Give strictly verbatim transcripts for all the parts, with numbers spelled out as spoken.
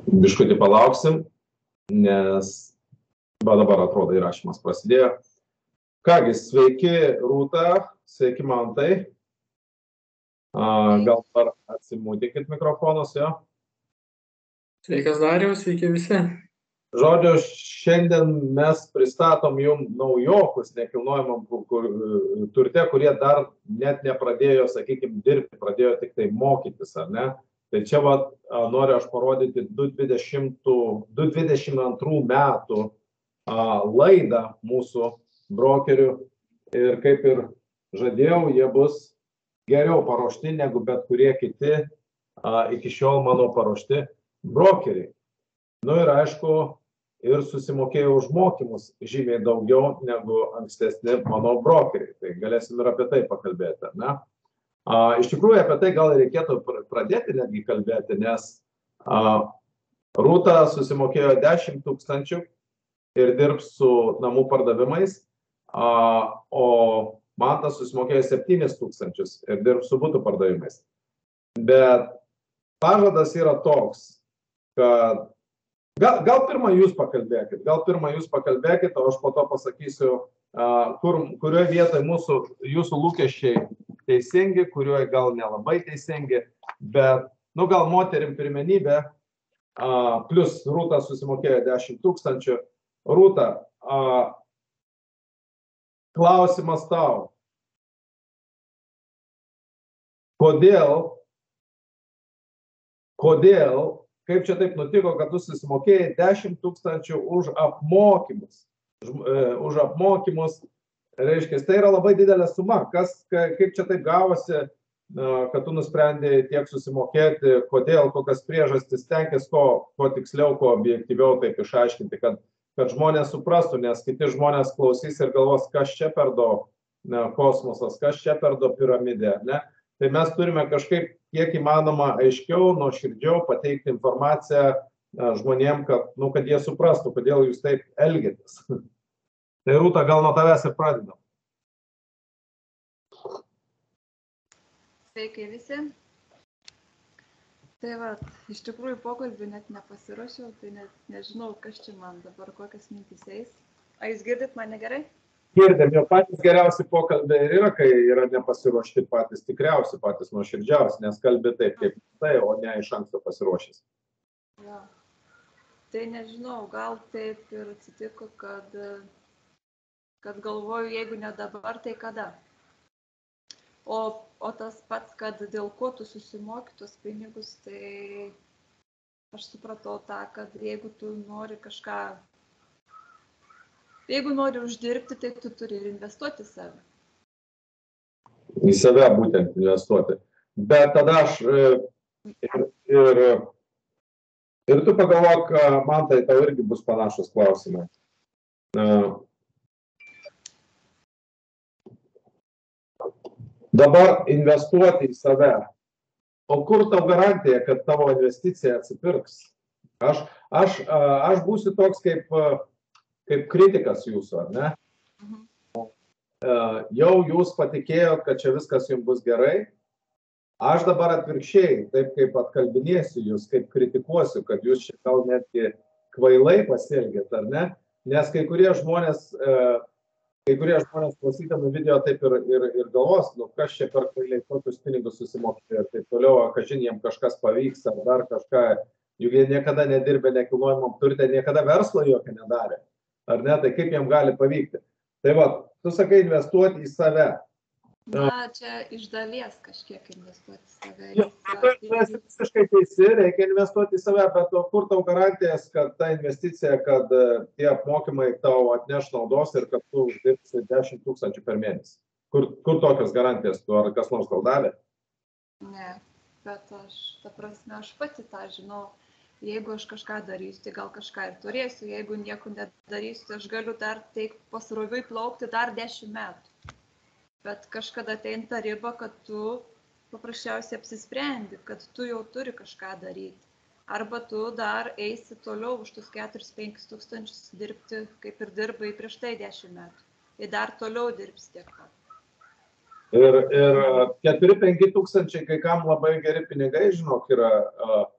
Biškutį palauksim, nes va dabar atrodo įrašymas prasidėjo. Kągi, sveiki Rūta, sveiki Mantai. Gal dar atsimūtikit mikrofonus, jo? Sveikas Dariau, sveiki visi. Žodžiu, šiandien mes pristatom jums naujokus nekilnojamam turte, kurie dar net nepradėjo, sakykime, dirbti, pradėjo tik tai mokytis, ar ne? Tai čia va, noriu aš parodyti du tūkstančiai dvidešimt antrų metų laidą mūsų brokerių ir kaip ir žadėjau, jie bus geriau paruošti negu bet kurie kiti iki šiol mano paruošti brokeriai. Nu ir aišku, ir susimokėjau už mokymus žymiai daugiau negu ankstesni mano brokeriai. Tai galėsim ir apie tai pakalbėti, ne? A, iš tikrųjų, apie tai gal reikėtų pradėti netgi kalbėti, nes a, Rūta susimokėjo dešimt tūkstančių ir dirbs su namų pardavimais, a, o Mantas susimokėjo septynis tūkstančius ir dirbs su butų pardavimais. Bet pažadas yra toks, kad gal, gal pirmą jūs pakalbėkit, gal pirmą jūs pakalbėkit, o aš po to pasakysiu, a, kur, kurioje vietoje mūsų, jūsų lūkesčiai teisingi, kurioje gal nelabai teisingi, bet, nu, gal moterim pirmenybė, a, plus Rūta susimokėjo dešimt tūkstančių. Rūta, a, klausimas tau. Kodėl, kodėl, kaip čia taip nutiko, kad tu susimokėjai dešimt tūkstančių už apmokymus, už apmokymus, reiškia, tai yra labai didelė suma. Kas, kaip čia taip gavosi, kad tu nusprendėjai tiek susimokėti, kodėl, kokias priežastis, tenkis, ko, ko tiksliau, ko objektyviau taip išaiškinti, kad, kad žmonės suprastų, nes kiti žmonės klausys ir galvos, kas čia per daug kosmosas, kas čia per daug piramidė, ne? Tai mes turime kažkaip kiek įmanoma aiškiau, nuoširdžiau pateikti informaciją žmonėm, kad, nu, kad jie suprastų, kodėl jūs taip elgiatės. Tai Rūta, gal nuo tavęs ir pradedam. Sveiki visi. Tai va, iš tikrųjų pokalbį net nepasiruošiau, tai net nežinau, kas čia man dabar, kokias mintys eis. Ar jūs girdit mane gerai? Girdim, jau patys geriausi pokalbiai ir yra, kai yra nepasiruošti patys tikriausi, patys nuoširdžiausi, nes kalbi taip, kaip tai, o ne iš anksto pasiruošęs. Ja. Tai nežinau, gal taip ir atsitiko, kad kad galvoju, jeigu ne dabar, tai kada. O, o tas pats, kad dėl ko tu susimoki tos pinigus, tai aš supratau tą, kad jeigu tu nori kažką, jeigu nori uždirbti, tai tu turi ir investuoti į save. Į save būtent investuoti. Bet tada aš ir, ir, ir tu pagalvok, man tai tau irgi bus panašus klausimai. Dabar investuoti į save. O kur tau garantija, kad tavo investicija atsipirks? Aš, aš, aš būsiu toks kaip, kaip kritikas jūsų, ar ne? Mhm. Jau jūs patikėjot, kad čia viskas jums bus gerai. Aš dabar atvirkščiai, taip kaip atkalbinėsiu jūs, kaip kritikuosiu, kad jūs čia gal netgi kvailai pasielgėt, ar ne? Nes kai kurie žmonės... Kai kurie žmonės klausydami video taip ir, ir, ir galvos, nu kas čia per kvailiai tokius pinigus susimokėjo ir taip toliau, kažin jiems kažkas pavyks ar dar kažką, juk jie niekada nedirbė nekilnojamam turte, niekada verslo jokio nedarė, ar ne, tai kaip jiems gali pavykti. Tai va, tu sakai investuoti į save. Na, čia iš dalies kažkiek investuoti į save. Ja, tu esi visiškai teisi, reikia investuoti į save, bet kur tau garantijas, kad ta investicija, kad tie apmokymai tau atneš naudos ir kad tu uždirbsi dešimt tūkstančių per mėnesį? Kur, kur tokios garantijas, tu ar kas nors tau davė? Ne, bet aš, ta prasme, aš pati tą žinau. Jeigu aš kažką darysiu, tai gal kažką ir turėsiu. Jeigu nieko nedarysiu, tai aš galiu dar taip pasroviui plaukti dar dešimt metų. Bet kažkada ateina ta riba, kad tu paprasčiausiai apsisprendi, kad tu jau turi kažką daryti. Arba tu dar eisi toliau už tus keturis penkis tūkstančius dirbti, kaip ir dirbai prieš tai dešimt metų. Ir dar toliau dirbsi tiek pat. Ir, ir keturi penki tūkstančiai, kai kam labai geri pinigai, žinok, yra.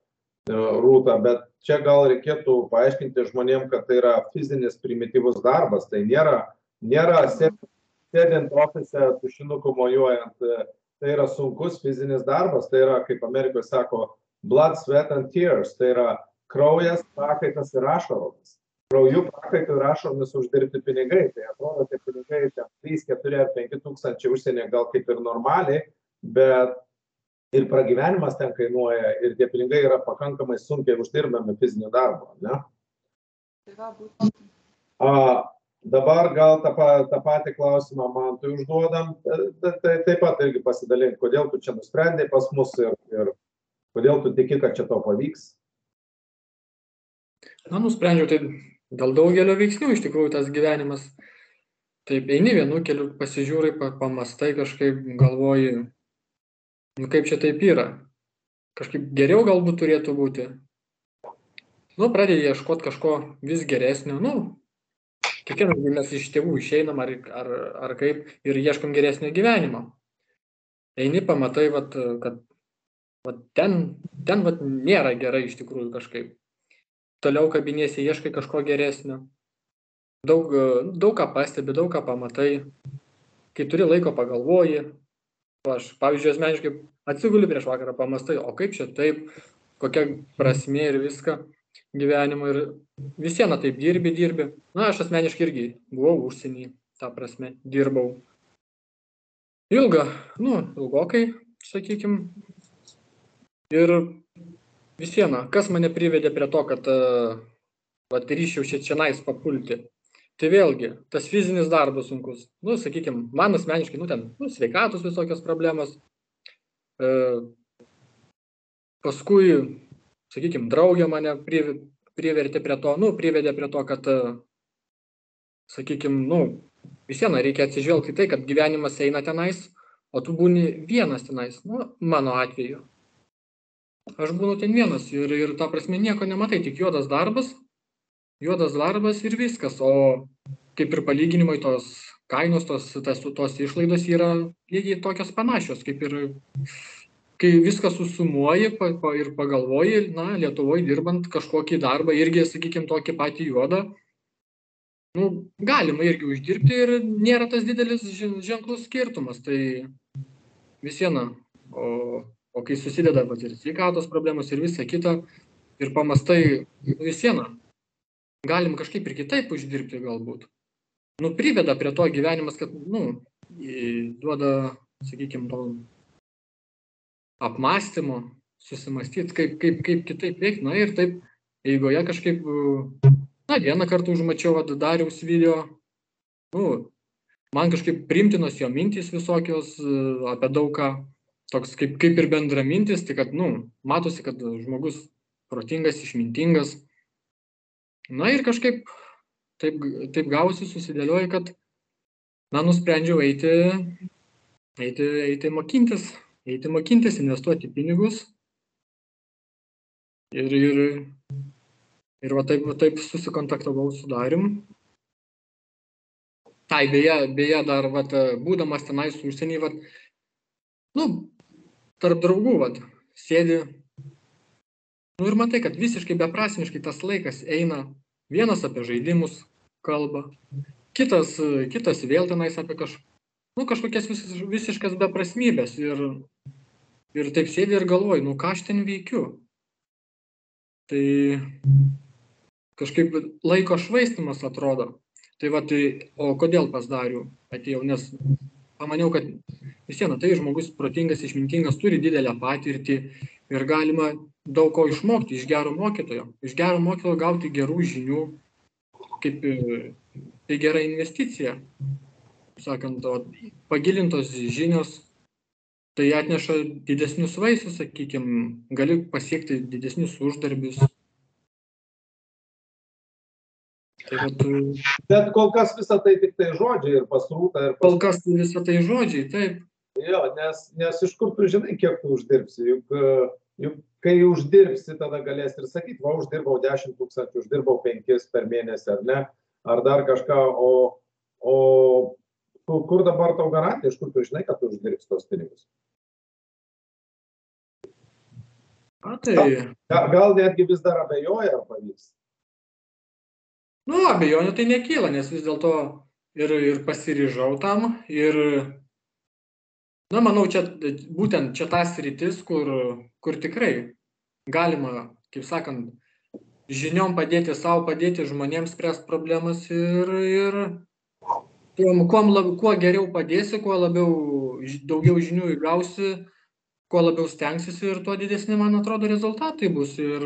Rūta, bet čia gal reikėtų paaiškinti žmonėm, kad tai yra fizinis primityvus darbas, tai nėra, nėra sėdint ofise, tušinuku mojuojant, tai yra sunkus fizinis darbas, tai yra, kaip Amerikoje sako, blood, sweat and tears, tai yra kraujas, prakaitas ir ašaromis. Krauju, prakaitu ir ašaromis uždirbti pinigai, tai atrodo, tie pinigai trys, keturi ar penki tūkstančiai užsienyje gal kaip ir normaliai, bet ir pragyvenimas ten kainuoja, ir tie pinigai yra pakankamai sunkiai uždirbami fizinio darbo, ne? A, dabar gal tą, tą patį klausimą man tu užduodam, tai taip pat irgi pasidalink, kodėl tu čia nusprendai pas mus ir, ir kodėl tu tiki, kad čia to pavyks? Na, nusprendžiau, tai dėl daugelio veiksnių iš tikrųjų tas gyvenimas. Taip, eini vienu keliu, pasižiūrai, pamastai kažkaip, galvoji, nu kaip čia taip yra. Kažkaip geriau galbūt turėtų būti. Nu, pradedi ieškoti kažko vis geresnio. Nu, kiekvienas mes iš tėvų išeinam ar, ar, ar kaip ir ieškom geresnio gyvenimo. Eini, pamatai, vat, kad vat ten, ten vat, nėra gerai iš tikrųjų kažkaip. Toliau kabinėsi, ieškai kažko geresnio. Daug, daug ką pastebi, daug ką pamatai. Kai turi laiko pagalvoji. Aš, pavyzdžiui, asmeniškai atsiguli prieš vakarą, pamastai, o kaip čia taip, kokia prasmė ir viską gyvenimo. Ir visieną taip dirbi, dirbi. Na, aš asmeniškai irgi buvau užsienį, tą prasme, dirbau. Ilga, nu, ilgokai, sakykim. Ir visieną, kas mane privedė prie to, kad vat, ryščiau šiandien papulti. Tai vėlgi, tas fizinis darbas sunkus. Nu, sakykim, man asmeniškai, nu, ten, nu, sveikatos visokios problemos. E, paskui, sakykim, draugė mane privertė prie to, nu, privedė prie to, kad, sakykim, nu, visieną reikia atsižvelgti tai, kad gyvenimas eina tenais, o tu būni vienas tenais, nu, mano atveju. Aš būnu ten vienas ir, ir ta prasme nieko nematai, tik juodas darbas, juodas darbas ir viskas, o kaip ir palyginimai tos kainos, tos, tos, tos išlaidos yra lygiai tokios panašios, kaip ir kai viską susumuoji pa, pa, ir pagalvoji, na, Lietuvoje dirbant kažkokį darbą, irgi, sakykim, tokį patį juodą, nu, galima irgi uždirbti ir nėra tas didelis ženklus skirtumas, tai visiena, o O kai susideda vat, ir sveikatos problemos ir visa kita, ir pamastai visieną, galim kažkaip ir kitaip uždirbti galbūt. Nu, priveda prie to gyvenimas, kad, nu, duoda, sakykime, to apmąstymo, susimastyti, kaip, kaip, kaip kitaip veikti. Na ir taip, eigoje kažkaip, na, vieną kartą užmačiau vat, Dariaus video, nu, man kažkaip priimtinos jo mintys visokios apie daug ką. Toks kaip, kaip ir bendra mintis, tai kad, nu, matosi, kad žmogus protingas, išmintingas. Na ir kažkaip taip, taip gausi, susidėlioja, kad, na, nusprendžiau eiti, eiti, eiti mokintis, eiti mokintis, investuoti pinigus. Ir, ir, ir va taip, va taip susikontaktavau su Darium. Tai, beje, beje dar, va, būdamas tenais užsienį, va, nu, tarp draugų, vat, sėdi, nu ir matai, kad visiškai beprasmiškai tas laikas eina, vienas apie žaidimus kalba, kitas, kitas vėl tenais apie kaž, nu, kažkokias vis, visiškas beprasmybės ir, ir taip sėdi ir galvoji, nu ką aš ten veikiu. Tai kažkaip laiko švaistymas atrodo. Tai va, tai, o kodėl pas Darių atėjau, nes pamaniau, kad visieną tai žmogus protingas, išmintingas, turi didelę patirtį ir galima daug ko išmokti iš gero mokytojo. Iš gero mokytojo gauti gerų žinių, kaip tai gera investicija. Sakant, pagilintos žinios, tai atneša didesnius vaisius, sakykime, gali pasiekti didesnius uždarbius. Tai vat, bet kol kas visą tai tik tai žodžiai ir pas Rūtą. Ir pas... Kol kas visą tai žodžiai, taip. Jo, nes, nes iš kur tu žinai, kiek tu uždirbsi. Juk, juk kai uždirbsi, tada galės ir sakyti, va, uždirbau dešimt tūkstančių, uždirbau penkis per mėnesį, ar ne, ar dar kažką, o, o kur dabar tau garantija, iš kur tu žinai, kad tu uždirbsi tos pinigus? A, tai, Gal, gal netgi vis dar abejoja, ar pavyks. nu, abejonių tai nekyla, nes vis dėlto ir, ir pasiryžau tam ir, na, manau, čia būtent čia tas sritis, kur, kur tikrai galima, kaip sakant, žiniom padėti savo, padėti žmonėms spręsti problemas ir, ir kuo, kuo, lab, kuo geriau padėsi, kuo labiau, daugiau žinių įgausi, kuo labiau stengsiuosi ir tuo didesni, man atrodo, rezultatai bus. Ir,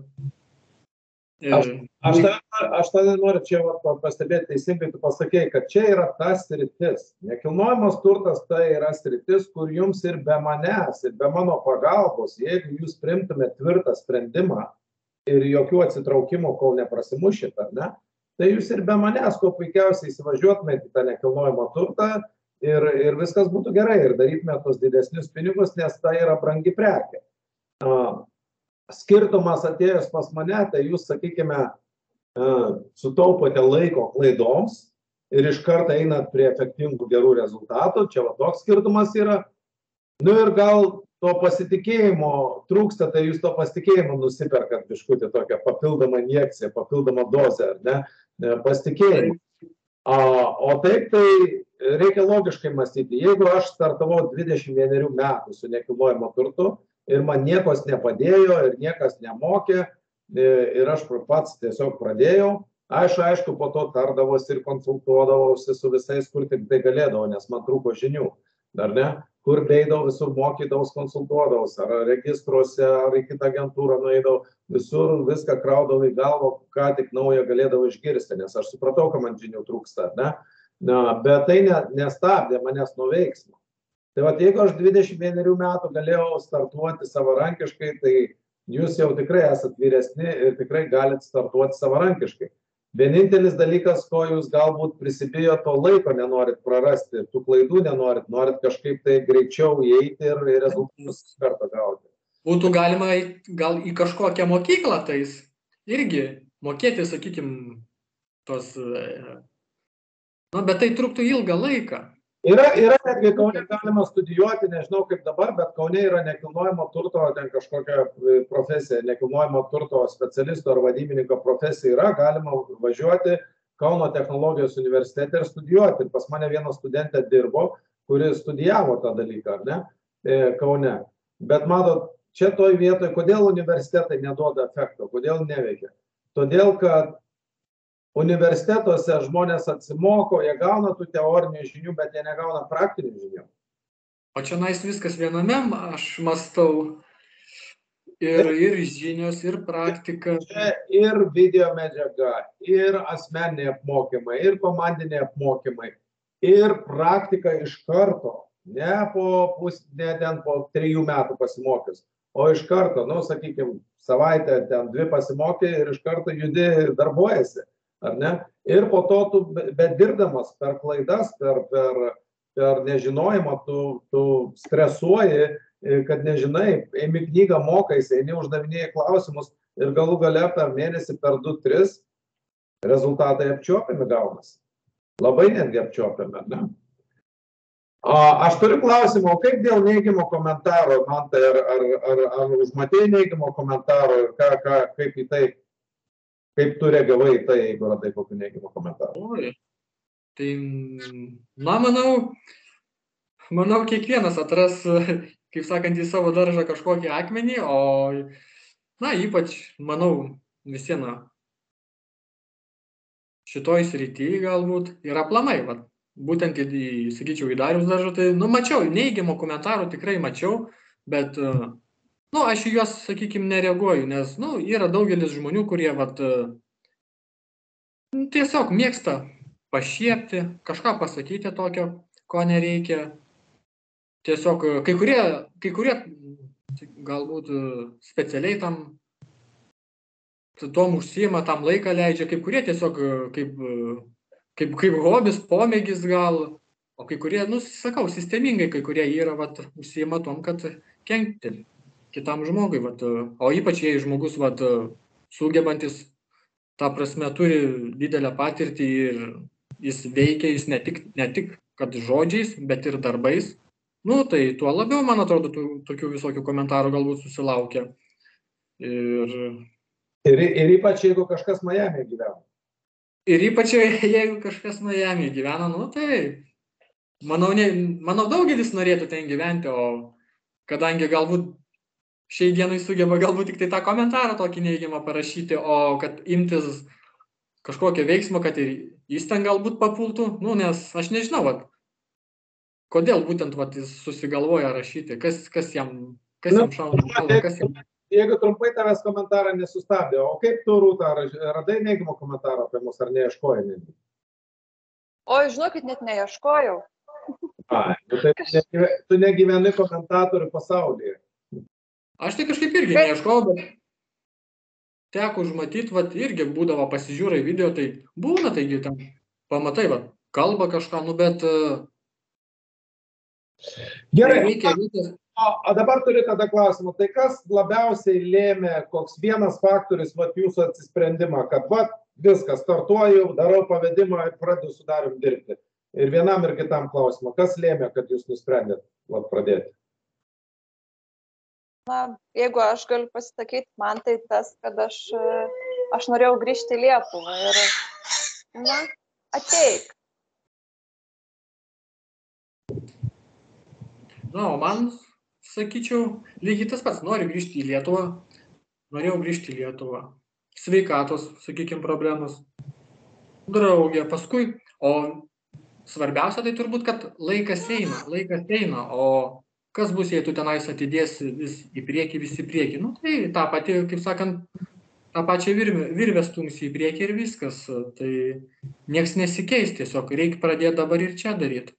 ir... Aš, aš, tada, aš tada noriu čia va, pastebėti teisingai, tu pasakėjai, kad čia yra tas sritis. Nekilnojamas turtas tai yra sritis, kur jums ir be manęs, ir be mano pagalbos, jeigu jūs priimtumėte tvirtą sprendimą ir jokių atsitraukimų, kol neprasimušit, ar ne, tai jūs ir be manęs, kuo puikiausiai įsivažiuotumėte į tą nekilnojamą turtą ir, ir viskas būtų gerai ir darytumėte tos didesnius pinigus, nes tai yra brangi prekė. Uh, skirtumas atėjus pas mane, tai jūs, sakykime, uh, sutaupote laiko klaidoms ir iš karto einat prie efektingų gerų rezultatų, čia va toks skirtumas yra. Nu ir gal to pasitikėjimo trūksta, tai jūs to pasitikėjimo nusiperkat biškutį tokią papildomą injekciją, papildomą dozę, ar ne, pasitikėjimą. A, o taip tai reikia logiškai mąstyti. Jeigu aš startavau dvidešimt vienerių metų su nekilnojamo turtu ir man niekas nepadėjo ir niekas nemokė ir aš pats tiesiog pradėjau, aš aišku po to tardavosi ir konsultuodavausi su visais, kur tik tai galėdavau, nes man trūko žinių, ar ne? Kur beidavau, visur mokydavau, konsultuodavau, ar registruose, ar į kitą agentūrą nueidavau, visur viską kraudavau į galvą, ką tik naują galėdavau išgirsti, nes aš supratau, kad man žinių trūksta, ne? Na, bet tai ne, nestabdė manęs nuo veiksmo. Tai vat, jeigu aš dvidešimt vienerių metų galėjau startuoti savarankiškai, tai jūs jau tikrai esat vyresni ir tikrai galite startuoti savarankiškai. Vienintelis dalykas, ko jūs galbūt prisibijo, to laiko nenorit prarasti, tų klaidų nenorit, norit kažkaip tai greičiau įeiti ir rezultatus iš karto gauti. Būtų galima gal į kažkokią mokyklą tais irgi mokėti, sakykime, tos, nu, bet tai truktų ilgą laiką. Yra, yra netgi Kaune galima studijuoti, nežinau kaip dabar, bet Kaune yra nekilnojamo turto, ten kažkokia profesija, nekilnojamo turto specialisto ar vadybininko profesija yra, galima važiuoti Kauno technologijos universitete ir studijuoti. Ir pas mane viena studentė dirbo, kuri studijavo tą dalyką, ar ne, Kaune. Bet matot, čia toj vietoje, kodėl universitetai neduoda efekto, kodėl neveikia? Todėl, kad universitetuose žmonės atsimoko, jie gauna tų teorinių žinių, bet jie negauna praktinių žinių. O čia nais viskas viename, aš mąstau ir, ir žinios, ir praktika. Čia ir video medžiaga, ir asmeniniai apmokymai, ir komandiniai apmokymai, ir praktika iš karto, ne po, pus, ne ten po trijų metų pasimokius, o iš karto, nu, sakykime, savaitę ten dvi pasimokė ir iš karto judi darbuojasi. Ar ne? Ir po to tu, bet dirbdamas per klaidas, per, per, per nežinojimą, tu, tu stresuoji, kad nežinai, eimi knygą mokaisi, eini uždavinėjai klausimus ir galų gale per mėnesį, per du tris rezultatai apčiuopiami gaunasi. Labai netgi apčiuopiami, ne? A, aš turiu klausimą, o kaip dėl neigiamo komentaro, man tai ar, ar, ar, ar užmatėjai neigiamo komentaro ir ką, ką, kaip į tai, kaip tu reagavai tai, jeigu radai kokių neigiamų komentarų? Oi, tai, na, manau, manau, kiekvienas atras, kaip sakant, į savo daržą kažkokį akmenį, o, na, ypač, manau, visieną šitoj srityje galbūt yra aplamai, va, būtent, į, sakyčiau, į Dariaus daržą, tai, nu, mačiau, neigiamų komentarų tikrai mačiau, bet, nu, aš į juos, sakykime, nereaguoju, nes, nu, yra daugelis žmonių, kurie, vat, tiesiog mėgsta pašiepti, kažką pasakyti tokio, ko nereikia. Tiesiog, kai kurie, kai kurie galbūt specialiai tam, tom užsiima, tam laiką leidžia, kai kurie tiesiog kaip, kaip, kaip hobis, pomėgis gal, o kai kurie, nu, sakau, sistemingai, kai kurie yra, vat, užsiima tom, kad kenkti kitam žmogui, vat, o ypač jei žmogus, vat, sugebantis, ta prasme, turi didelę patirtį ir jis veikia, jis ne tik, ne tik kad žodžiais, bet ir darbais, nu, tai tuo labiau, man atrodo, tų, tokių visokių komentarų galbūt susilaukia. Ir, Ir, ir ypač jeigu kažkas Miami gyvena. ir ypač jeigu kažkas Miami gyvena, nu tai manau, ne, manau daugelis norėtų ten gyventi, o kadangi galbūt šiai dienai sugeba galbūt tik tai tą komentarą tokį neigiamą parašyti, o kad imtis kažkokio veiksmo, kad ir jis ten galbūt papultų, nu, nes aš nežinau, vat, kodėl būtent vat, jis susigalvoja rašyti, kas, kas jam, kas Nu, jam šauna į galvą, kas jam... Jeigu trumpai tavęs komentarą nesustabdė, o kaip tu, Rūta, radai neigiamą komentarą apie mus, ar neieškojai netgi? Oi, žinokit, net neieškojau. Ai, nu tai negyve- tu negyveni komentatorių pasaulyje. Aš tai kažkaip irgi neieškojau, bet teko užmatyti, vat, irgi būdavo pasižiūrai video, tai būna, taigi ten pamatai, vat, kalba kažką, nu, bet uh, Gerai, reikia, reikia, o, o dabar turiu tada klausimą, tai kas labiausiai lėmė, koks vienas faktorius, vat, jūsų atsisprendimą, kad, vat, viskas, startuoju, darau pavedimą ir pradedu su Darium dirbti. Ir vienam ir kitam klausimą, kas lėmė, kad jūs nusprendėt, vat, pradėti? Na, jeigu aš galiu pasisakyti, man tai tas, kad aš, aš norėjau grįžti į Lietuvą ir, na, ateik. na, o man, sakyčiau, lygiai tas pats, noriu grįžti į Lietuvą, norėjau grįžti į Lietuvą, sveikatos, sakykime, problemos, draugė, paskui, o svarbiausia tai turbūt, kad laikas eina, laikas eina, o kas bus, jei tu tenais atidėsi vis į priekį, vis į priekį, nu tai tą patį, kaip sakant, tą pačią virvę, virvę stumsi į priekį ir viskas, tai nieks nesikeis, tiesiog reikia pradėti dabar ir čia daryti.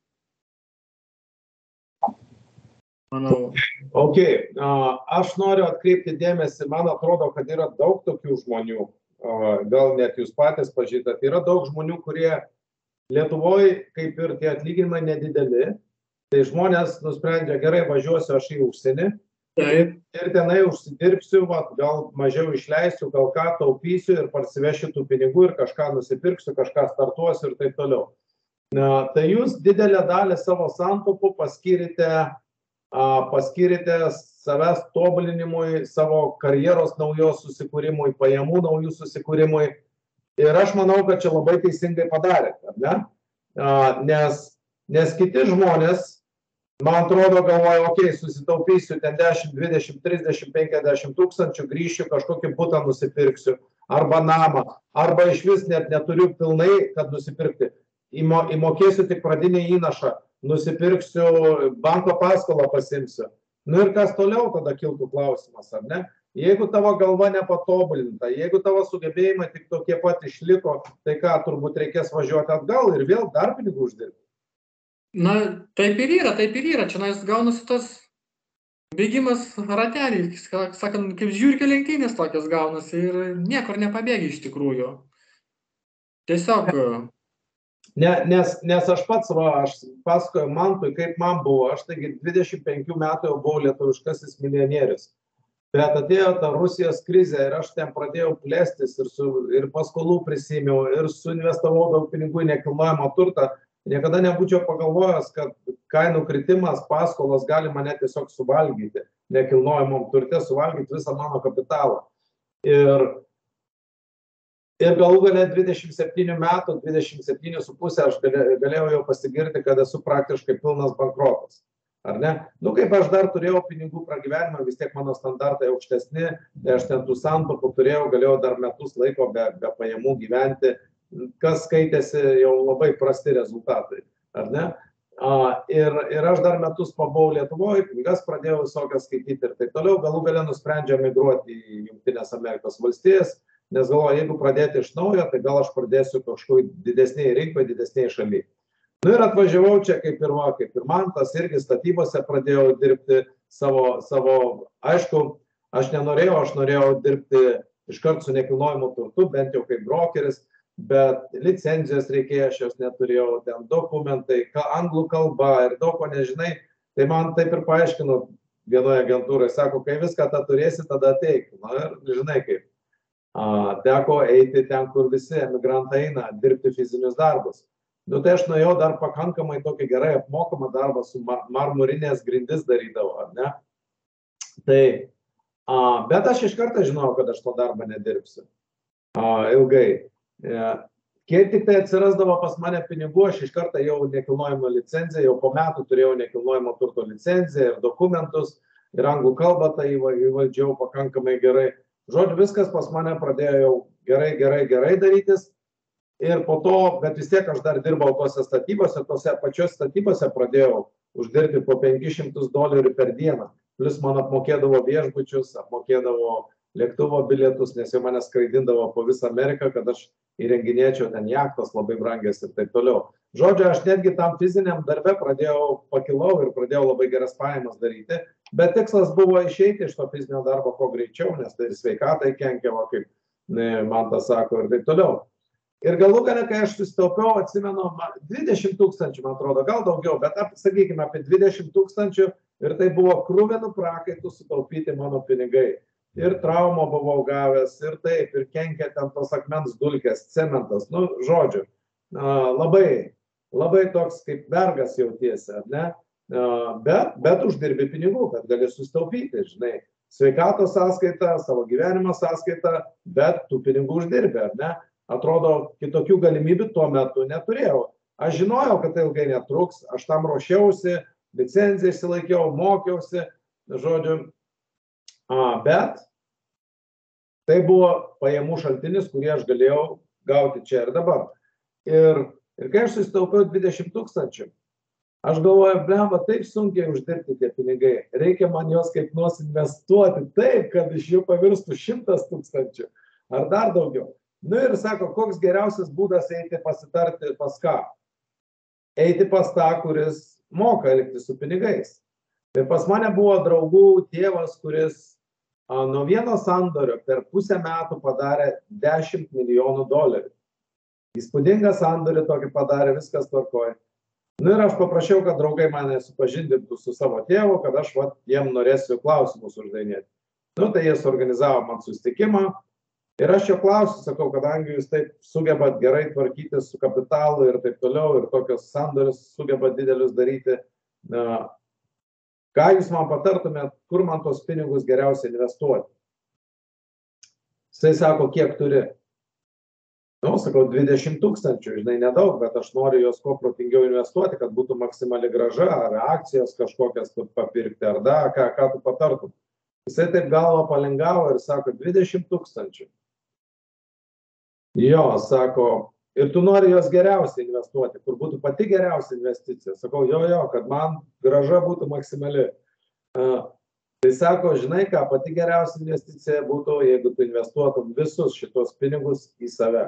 Manau. Ok, a, aš noriu atkreipti dėmesį, man atrodo, kad yra daug tokių žmonių, a, gal net jūs patys pažįstat, yra daug žmonių, kurie Lietuvoje, kaip ir tie atlyginimai nedideli, tai žmonės nusprendžia, gerai, važiuosiu aš į užsienį ir, ir tenai užsidirbsiu, va, gal mažiau išleisiu, gal ką taupysiu ir parsivešiu tų pinigų ir kažką nusipirksiu, kažką startuosiu ir taip toliau. Na, tai jūs didelę dalį savo santaupų paskirite paskirite savęs tobulinimui, savo karjeros naujos susikūrimui, pajamų naujų susikūrimui. Ir aš manau, kad čia labai teisingai padarėte, ar ne? Nes, nes kiti žmonės, man atrodo, galvoja, okei, okay, susitaupysiu ten dešimt, dvidešimt, trisdešimt, penkiasdešimt tūkstančių, grįšiu, kažkokį butą nusipirksiu, arba namą, arba iš vis net neturiu pilnai, kad nusipirkti. Įmo, įmokėsiu tik pradinį įnašą, nusipirksiu, banko paskolą pasimsiu. Nu ir kas toliau tada kiltų klausimas, ar ne? Jeigu tavo galva nepatobulinta, jeigu tavo sugebėjimai tik tokie pat išliko, tai ką, turbūt reikės važiuoti atgal ir vėl dar pinigų uždirbti. Na, taip ir yra, taip ir yra. Čia nais gaunasi tas bėgimas ratelį, sakant, kaip žiūrkio lenktynės tokios gaunasi ir niekur nepabėgi iš tikrųjų. Tiesiog... Ne, nes, nes aš pats, va, aš pasakoju Mantui, kaip man buvo, aš taigi dvidešimt penkių metų jau buvau lietuviškasis milijonierius, bet atėjo ta Rusijos krizė ir aš ten pradėjau plėstis ir, su, ir paskolų prisimiau ir suinvestavau daug pinigų į nekilnojamą turtą, niekada nebūčiau pagalvojęs, kad kainų kritimas, paskolos gali mane tiesiog suvalgyti, nekilnojamam turte suvalgyti visą mano kapitalą. Ir Ir galų gale dvidešimt septynių metų, dvidešimt septynių su pusė aš galėjau jau pasigirti, kad esu praktiškai pilnas bankrotas. Ar ne? Nu, kaip aš dar turėjau pinigų pragyvenimą, vis tiek mano standartai aukštesni, tai aš ten tų santaupų turėjau, galėjau dar metus laiko be, be pajamų gyventi, kas skaitėsi jau labai prasti rezultatai. Ar ne? A, ir, ir aš dar metus pabuvau Lietuvoje, knygas pradėjau visokias skaityti ir taip toliau, galų gale nusprendžiau migruoti į Jungtines Amerikos valstijas. Nes galvoju, jeigu pradėti iš naujo, tai gal aš pradėsiu kažkokį didesnėje rinkoje, didesnėje šalyje. Nu ir atvažiavau čia kaip ir va, kaip ir man, tas irgi statybose pradėjau dirbti savo, savo, aišku, aš nenorėjau, aš norėjau dirbti iškart su nekilnojimu turtu, bent jau kaip brokeris, bet licenzijos reikėjo, aš jos neturėjau, ten dokumentai, anglų kalba ir daug ko nežinai, tai man taip ir paaiškino vienoje agentūroje, sako, kai viską tą turėsi, tada ateik, na ir žinai kaip. A, teko eiti ten, kur visi emigrantai eina, dirbti fizinius darbus. Nu, tai aš nuėjau dar pakankamai tokį gerai apmokamą darbą su mar marmurinės grindis darydavau, ar ne? Tai A, bet aš iš karto žinojau, kad aš to darbą nedirbsiu a, ilgai. E, Kai tik tai atsirasdavo pas mane pinigų, aš iš karto jau nekilnojimo licenciją, jau po metų turėjau nekilnojimo turto licenciją ir dokumentus, ir anglų kalbą tai įvaldžiau pakankamai gerai. Žodžiu, viskas pas mane pradėjo jau gerai, gerai, gerai darytis. Ir po to, bet vis tiek aš dar dirbau tose statybose, tose pačios statybose pradėjau uždirbti po penkis šimtus dolerių per dieną. Plius man apmokėdavo viešbučius, apmokėdavo lėktuvo bilietus, nes jau mane skraidindavo po visą Ameriką, kad aš įrenginėčiau ten jachtas labai brangias ir taip toliau. Žodžiu, aš netgi tam fiziniam darbe pradėjau, pakilau ir pradėjau labai geras pajamas daryti, bet tikslas buvo išeiti iš to fizinio darbo kuo greičiau, nes tai ir sveikatai kenkia, va, kaip man tas sako, ir taip toliau. Ir galų gale, kai aš susitaupiau, atsimenu, dvidešimt tūkstančių, man atrodo, gal daugiau, bet ap, sakykime apie dvidešimt tūkstančių ir tai buvo krūvinų prakaitų sutaupyti mano pinigai. Ir traumą buvau gavęs, ir taip, ir kenkia ten tos akmens dulkės, cementas, nu, žodžiu, labai, labai toks kaip vergas jautiesi, ar ne? Bet, bet uždirbi pinigų, kad gali susitaupyti, žinai, sveikatos sąskaita, savo gyvenimo sąskaita, bet tų pinigų uždirbi, ar ne? Atrodo, kitokių galimybių tuo metu neturėjau. Aš žinojau, kad tai ilgai netruks, aš tam ruošiausi, licenciją išsilaikiau, mokiausi, žodžiu, a, bet tai buvo pajamų šaltinis, kurį aš galėjau gauti čia ir dabar. Ir, ir kai aš susitaupiau dvidešimt tūkstančių, aš galvoju, blemba, taip sunkiai uždirbti tie pinigai, reikia man juos kaip nors investuoti taip, kad iš jų pavirstų šimtas tūkstančių ar dar daugiau. Nu ir sako, koks geriausias būdas eiti pasitarti pas ką? Eiti pas tą, kuris moka elgtis su pinigais. Ir pas mane buvo draugų tėvas, kuris a, nuo vieno sandorio per pusę metų padarė dešimt milijonų dolerių. Įspūdingą sandorį tokį padarė, viskas tvarkoja. Nu ir aš paprašiau, kad draugai mane supažindintų su savo tėvu, kad aš vat, jiem norėsiu klausimus uždainėti. Nu tai jie suorganizavo man susitikimą. Ir aš jo klausiu, sakau, kadangi jūs taip sugebat gerai tvarkytis su kapitalu ir taip toliau, ir tokios sandorius sugebat didelius daryti, na, ką jūs man patartumėt, kur man tos pinigus geriausiai investuoti? Jisai sako, kiek turi? Nu, sakau, dvidešimt tūkstančių, žinai, nedaug, bet aš noriu juos kuo protingiau investuoti, kad būtų maksimali grąža, ar akcijos kažkokias papirkti, ar da, ką, ką tu patartum. Jisai taip galvą palingavo ir sako, dvidešimt tūkstančių. Jo, sako, ir tu nori jos geriausiai investuoti, kur būtų pati geriausia investicija. Sakau, jo, jo, kad man grąža būtų maksimali. Uh, tai sako, žinai ką, pati geriausia investicija būtų, jeigu tu investuotum visus šitos pinigus į save.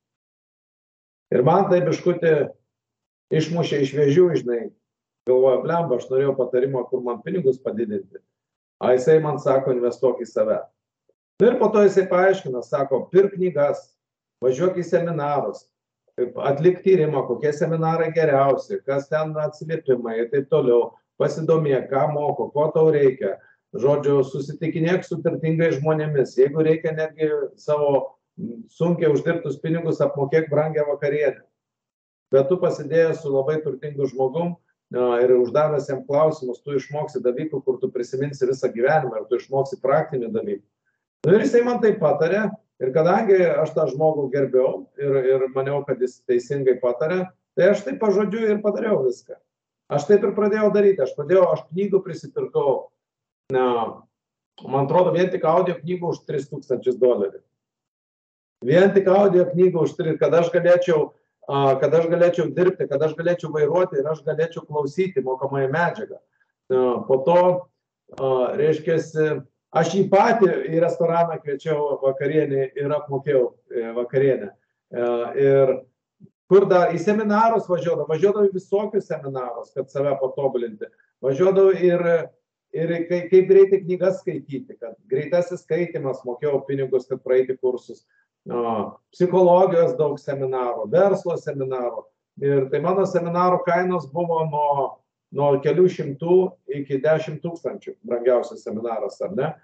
Ir man tai biškutį išmušė iš vėžių, žinai, galvoju, blemba, aš norėjau patarimo, kur man pinigus padidinti. A jisai man sako, investuok į save. Ir po to jisai paaiškina, sako, pirk knygas, važiuok į seminarus, atlik tyrimą, kokie seminarai geriausi, kas ten atsiliepimai ir taip toliau, pasidomėk, ką moko, ko tau reikia. Žodžiu, susitikinėk su turtingais žmonėmis, jeigu reikia netgi savo sunkiai uždirbtus pinigus, apmokėk brangią vakarienę. Bet tu pasidėjęs su labai turtingu žmogum ir uždavęs jam klausimus, tu išmoksi dalykų, kur tu prisiminsi visą gyvenimą ir tu išmoksi praktinių dalykų. Nu ir jisai man tai patarė. Ir kadangi aš tą žmogų gerbiau ir, ir maniau, kad jis teisingai patarė, tai aš taip pažodžiu ir padariau viską. Aš taip ir pradėjau daryti. Aš pradėjau, aš knygų prisipirkau, na, man atrodo, vien tik audio knygų už tris tūkstančius dolerių. Vien tik audio knygų už tris, kad aš galėčiau, kad aš galėčiau dirbti, kad aš galėčiau vairuoti ir aš galėčiau klausyti mokamąją medžiagą. Po to, reiškiasi, aš jį patį į restoraną kviečiau vakarienį ir apmokėjau vakarienę. Ir kur dar į seminarus važiuodavau, važiuodavau į visokius seminarus, kad save patobulinti. Važiuodavau ir, ir kaip, kaip greitai knygas skaityti, kad greitasis skaitimas, mokėjau pinigus, kad praeiti kursus. Psichologijos daug seminarų, verslo seminarų. Ir tai mano seminarų kainos buvo nuo nuo kelių šimtų iki dešimt tūkstančių brangiausias seminaras, ar ne?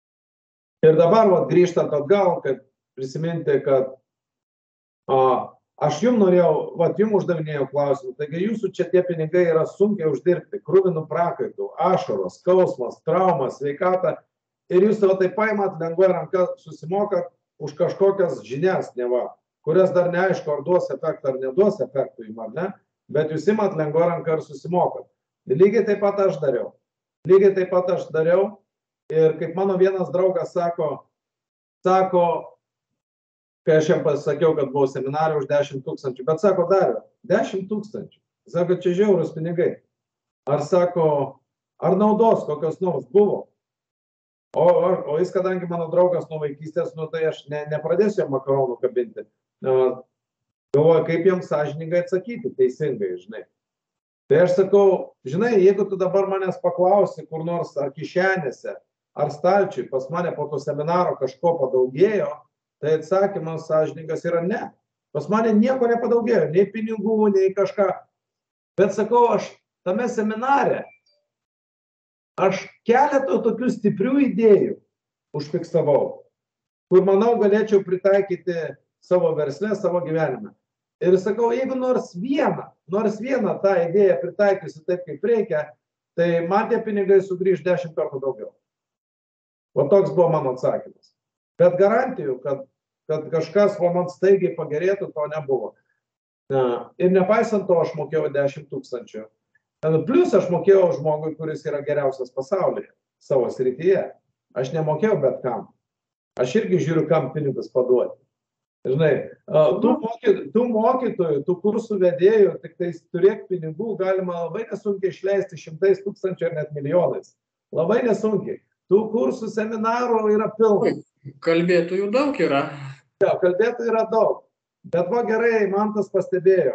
Ir dabar, vat, grįžtant atgal, kad prisiminti, kad a, aš jums norėjau, vat jums uždavinėjau klausimų, taigi jūsų čia tie pinigai yra sunkiai uždirbti, krūvinų prakaitų, ašaros, skausmas, traumas, sveikata, ir jūs va taip paimat, lengvai ranka susimokat už kažkokias žinias, neva, kurias dar neaišku, ar duos efektą, ar neduos efektų jums, ar ne, bet jūs imat lengvai ranką ir susimokat. Lygiai taip pat aš dariau. Lygiai taip pat aš dariau, ir kaip mano vienas draugas sako, sako, kai aš jam pasakiau, kad buvau seminarė už dešimt tūkstančių, bet sako, Dariau, dešimt tūkstančių. Sako, čia žiaurūs pinigai. Ar sako, ar naudos kokios nors buvo? O, o, o jis, kadangi mano draugas nuo vaikystės, nu, tai aš ne, nepradėsiu jam makaronų kabinti. Galvoju, kaip jam sąžiningai atsakyti, teisingai, žinai. Tai aš sakau, žinai, jeigu tu dabar manęs paklausi kur nors ar kišenėse, ar stalčiui, pas mane po to seminaro kažko padaugėjo, tai atsakymas sąžiningas yra ne. Pas mane nieko nepadaugėjo, nei pinigų, nei kažką. Bet sakau, aš tame seminare, aš keletą tokių stiprių idėjų užfiksavau, kur, manau, galėčiau pritaikyti savo versle, savo gyvenime. Ir sakau, jeigu nors vieną, nors vieną tą idėją pritaikysiu taip, kaip reikia, tai man tie pinigai sugrįž dešimt kartų daugiau. O toks buvo mano atsakymas. Bet garantijų, kad, kad kažkas o man staigiai pagerėtų, to nebuvo. Na, ir nepaisant to, aš mokėjau dešimt tūkstančių. Plius aš mokėjau žmogui, kuris yra geriausias pasaulyje, savo srityje. Aš nemokėjau bet kam. Aš irgi žiūriu, kam pinigus paduoti. Žinai, tų, moky, tų mokytojų, tų kursų vedėjų, tik tai turėk pinigų, galima labai nesunkiai išleisti šimtais tūkstančių ar net milijonais. Labai nesunkiai. Tų kursų seminarų yra pilna. Kalbėtojų daug yra. Ja, kalbėtojų yra daug. Bet va gerai, man tas pastebėjo.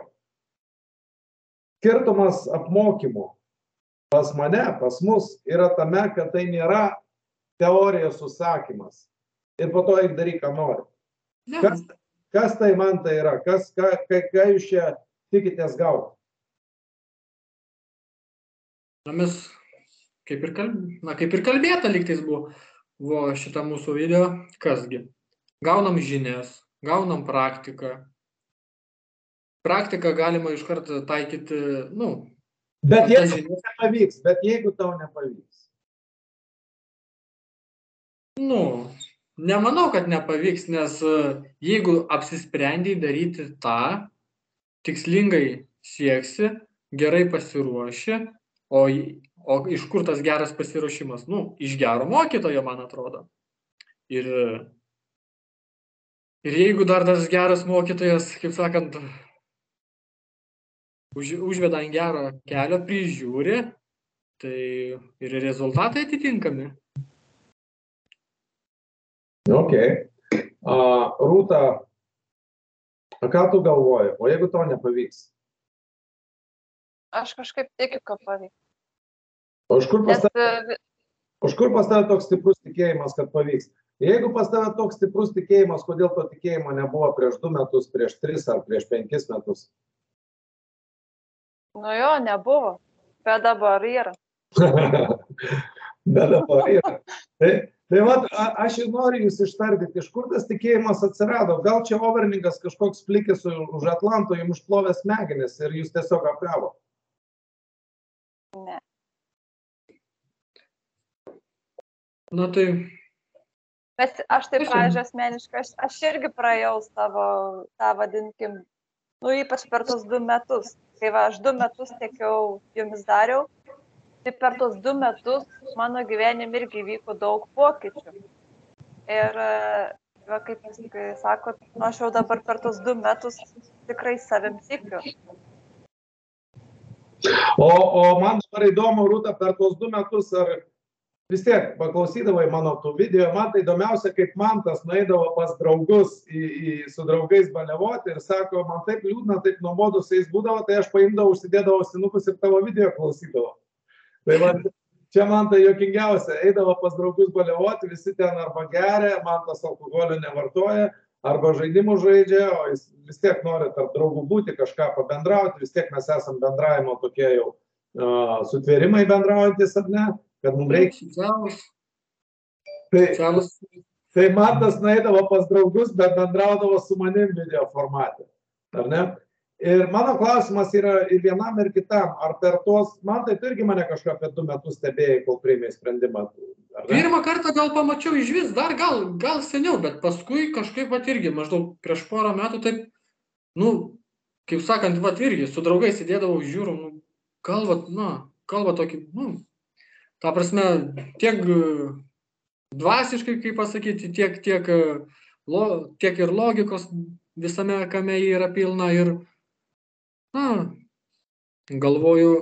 Skirtumas apmokymų pas mane, pas mus, yra tame, kad tai nėra teorijos užsakymas. Ir po to eik daryk, ką nori. Kas, kas tai man tai yra? Kas, ką, ką, ką jūs čia tikitės gauti? Na, mes, kaip ir, kalb... Na, kaip ir kalbėta, lygtais buvo, buvo šitą mūsų video, kasgi. Gaunam žinias, gaunam praktiką. Praktiką galima iš karto taikyti, nu... Bet jeigu žinias... nepavyks, bet jeigu tau nepavyks. Nu... Nemanau, kad nepavyks, nes jeigu apsisprendėjai daryti tą, tikslingai sieksi, gerai pasiruoši, o, o iš kur tas geras pasiruošimas? Nu, iš gero mokytojo, man atrodo. Ir, ir jeigu dar tas geras mokytojas, kaip sakant, už, užveda ant gero kelio, prižiūri, tai ir rezultatai atitinkami. Ok. Uh, Rūta, ką tu galvoji? O jeigu to nepavyks? Aš kažkaip tikiu, kad pavyks. O iš kur pas Nes, tave, iš kur pas tave toks stiprus tikėjimas, kad pavyks? Jeigu pas tave toks stiprus tikėjimas, kodėl to tikėjimo nebuvo prieš du metus, prieš tris ar prieš penkis metus? Nu jo, nebuvo. Bet dabar yra. Bet dabar yra. Tai, tai va, aš ir noriu jūs ištardyti, iš kur tas tikėjimas atsirado. Gal čia overningas kažkoks plikis už Atlanto jums užplovė smegenis ir jūs tiesiog apgavo? Ne. Na tai... Bet aš taip, pavyzdžiui, asmeniškai, aš, aš irgi praėjau savo, tą vadinkim, nu ypač per tos du metus. Kai va, aš du metus tekiau jumis dariau, tai per tos du metus mano gyvenime irgi vyko daug pokyčių. Ir, va, kaip jūs sakot, nu, aš jau dabar per tos du metus tikrai savim tikiu. O, o man dabar įdomu, Rūta, per tos du metus, ar vis tiek paklausydavai mano tų video, man tai įdomiausia, kaip Mantas nueidavo pas draugus į, į, su draugais baliavoti ir sako, man taip liūdna, taip nuobodu su jais būdavo, tai aš paimdavau, užsidėdavau sinukus ir tavo video klausydavau. Tai man, čia man tai juokingiausia, eidavo pas draugus baliavoti, visi ten arba geria, Mantas alkoholio nevartoja, arba žaidimų žaidžia, o jis vis tiek nori tarp draugų būti, kažką pabendrauti, vis tiek mes esam bendravimo tokie jau uh, sutvėrimai bendraujantis, ar ne? Kad mums reikia. Tai, tai Mantas nueidavo pas draugus, bet bendraudavo su manim video formate. ar ne? Ir mano klausimas yra ir vienam, ir kitam. Ar per tos, man tai irgi mane kažką apie du metus stebėjai, kol priėmė sprendimą. Pirmą kartą gal pamačiau iš vis, dar gal, gal seniau, bet paskui kažkaip vat irgi maždaug prieš porą metų taip, nu, kaip sakant, vat irgi su draugais sėdėdavau, žiūrų, nu, kalba, na, kalba tokį, nu, ta prasme, tiek dvasiškai, kaip pasakyti, tiek, tiek, lo, tiek ir logikos visame kame yra pilna ir, na, galvoju,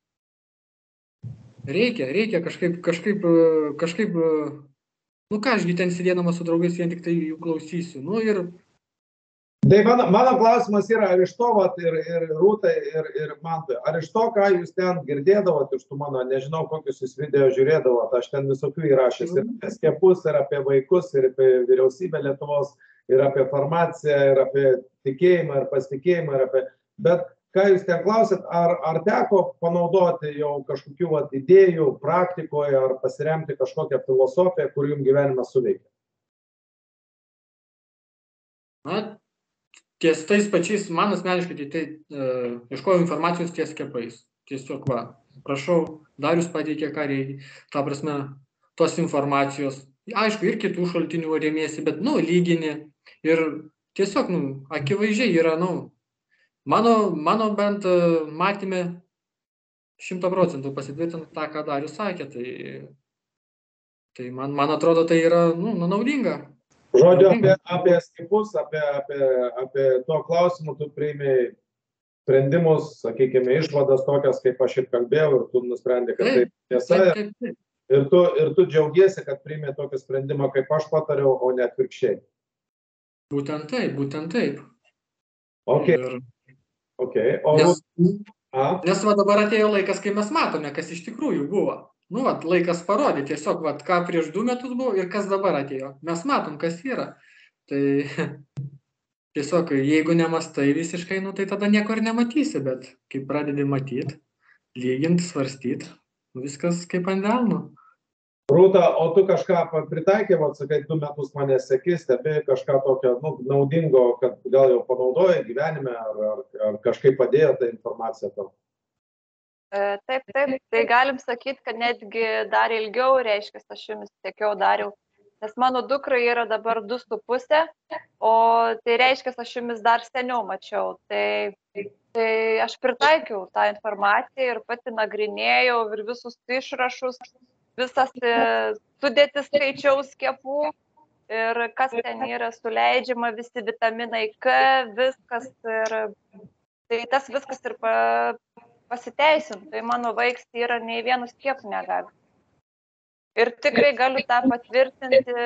reikia, reikia kažkaip, kažkaip, kažkaip, nu ką, ašgi ten sėdėdamas su draugais vien tik tai jų klausysiu, nu ir... Tai mano, mano klausimas yra, ar iš to, vat, ir, ir Rūtai, ir, ir Mantui, ar iš to, ką jūs ten girdėdavot iš tų mano, nežinau, kokius jūs video žiūrėdavot, aš ten visokių įrašęs ir apie skiepus, ir apie vaikus, ir apie vyriausybę Lietuvos, ir apie farmaciją, ir apie tikėjimą, ir pasitikėjimą, ir apie... Bet ką jūs ten klausėt, ar, ar teko panaudoti jau kažkokių vat, idėjų praktikoje, ar pasiremti kažkokią filosofiją, kur jums gyvenimas suveikia? Na, ties tais pačiais, man asmeniškai, tai, tai e, ieškojau informacijos ties skiepais. Tiesiog, va, prašau, Darius pateikė, ką reikia. Ta prasme, tos informacijos, aišku, ir kitų šaltinių rėmėsi, bet, nu, lygini. Ir tiesiog, nu, akivaizdžiai yra, nu, Mano, mano bent matymė šimtą procentų pasitvirtinti tą, ką Darius sakė, tai, tai man, man atrodo, tai yra nu, naudinga. Žodžiu, apie, apie skiepus, apie, apie, apie tuo klausimu tu priėmėjai sprendimus, sakykime, išvadas tokias, kaip aš ir kalbėjau, ir tu nusprendė, kad tai tiesa. Taip, taip, taip. Ir, tu, ir tu džiaugiesi, kad priėmė tokį sprendimą, kaip aš patariau, o ne atvirkščiai. Būtent taip, būtent taip. Okay. Ir... Okay. O nes, a? nes va dabar atėjo laikas, kai mes matome, kas iš tikrųjų buvo. Nu, va, laikas parodė tiesiog, va, ką prieš du metus buvo ir kas dabar atėjo. Mes matom, kas yra. Tai tiesiog, jeigu nemastai visiškai, nu, tai tada nieko ir nematysi, bet kai pradedi matyti, lyginti, svarstyti, viskas kaip ant delno. Rūta, o tu kažką pritaikė, vat, sakai, du metus mane seki, stebi kažką tokio nu, naudingo, kad gal jau panaudojai gyvenime, ar, ar, ar kažkaip padėjo tą informaciją tau? Taip, taip, tai galim sakyti, kad netgi dar ilgiau, reiškia, aš jumis sekiau dariau, nes mano dukrai yra dabar du su pusė, o tai reiškia, aš jumis dar seniau mačiau. Tai, tai aš pritaikiau tą informaciją ir pati nagrinėjau ir visus išrašus, visas sudėtis skaičiau skiepų ir kas ten yra suleidžiama, visi vitaminai K, viskas ir tai tas viskas ir pa, pasiteisim. Tai mano vaiks yra nei vienu skiepu negali. Ir tikrai galiu tą patvirtinti,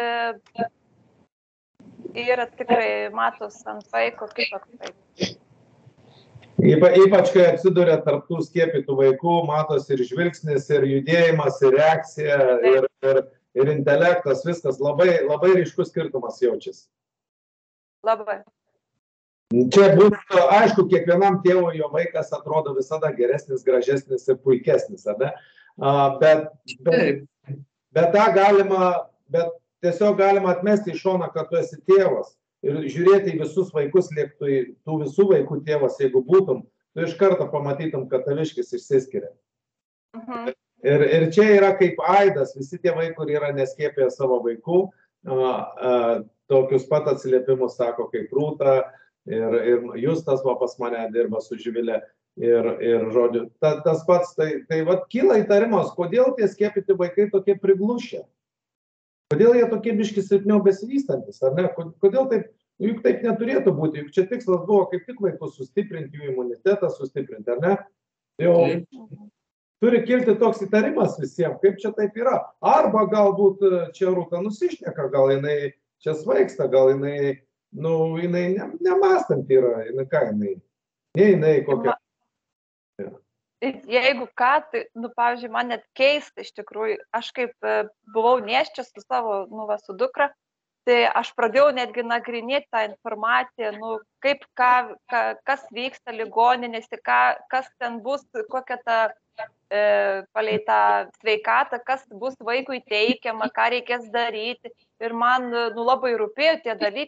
yra tikrai matos ant vaiko kaip toks. Ypa, ypač, kai atsiduria tarp tų skiepytų vaikų, matosi ir žvilgsnis, ir judėjimas, ir reakcija, ir, ir, ir intelektas, viskas labai, labai ryškus skirtumas jaučiasi. Labai. Čia būtų, aišku, kiekvienam tėvui jo vaikas atrodo visada geresnis, gražesnis ir puikesnis, ar ne? Bet, bet, bet tą galima, bet tiesiog galima atmesti iš šoną, kad tu esi tėvas. Ir žiūrėti į visus vaikus, liektų į tų visų vaikų tėvas, jeigu būtum, tu iš karto pamatytum, kad taviškis išsiskiria. Mhm. Ir, ir čia yra kaip aidas, visi tėvai, kurie yra neskiepėję savo vaikų, a, a, tokius pat atsiliepimus sako kaip Rūta, ir, ir Justas va pas mane dirba su Živilė. Ir, ir žodžiu, ta, tas pats, tai, tai vat kyla įtarimas, kodėl tie skiepyti vaikai tokie priglušę. Kodėl jie tokie biški silpniau besivystantis, ar ne? Kodėl taip, juk taip neturėtų būti, juk čia tikslas buvo kaip tik vaikus sustiprinti, jų imunitetą sustiprinti, ar ne? Jau turi kilti toks įtarimas visiems, kaip čia taip yra. Arba galbūt čia Rūta nusišneka, gal jinai čia svaigsta, gal jinai, nu, jinai ne, nemastant yra, jinai ką jinai, ne jinai kokia. Jeigu ką, tai, nu, pavyzdžiui, man net keista iš tikrųjų, aš kaip buvau nėščia su savo, nu, va, su dukra, tai aš pradėjau netgi nagrinėti tą informaciją, nu, kaip, ką, ką, kas vyksta ligoninėse, ką, kas ten bus, kokia ta, e, palei tą sveikatą, kas bus vaikui teikiama, ką reikės daryti. Ir man, nu, labai rūpėjo tie dalykai,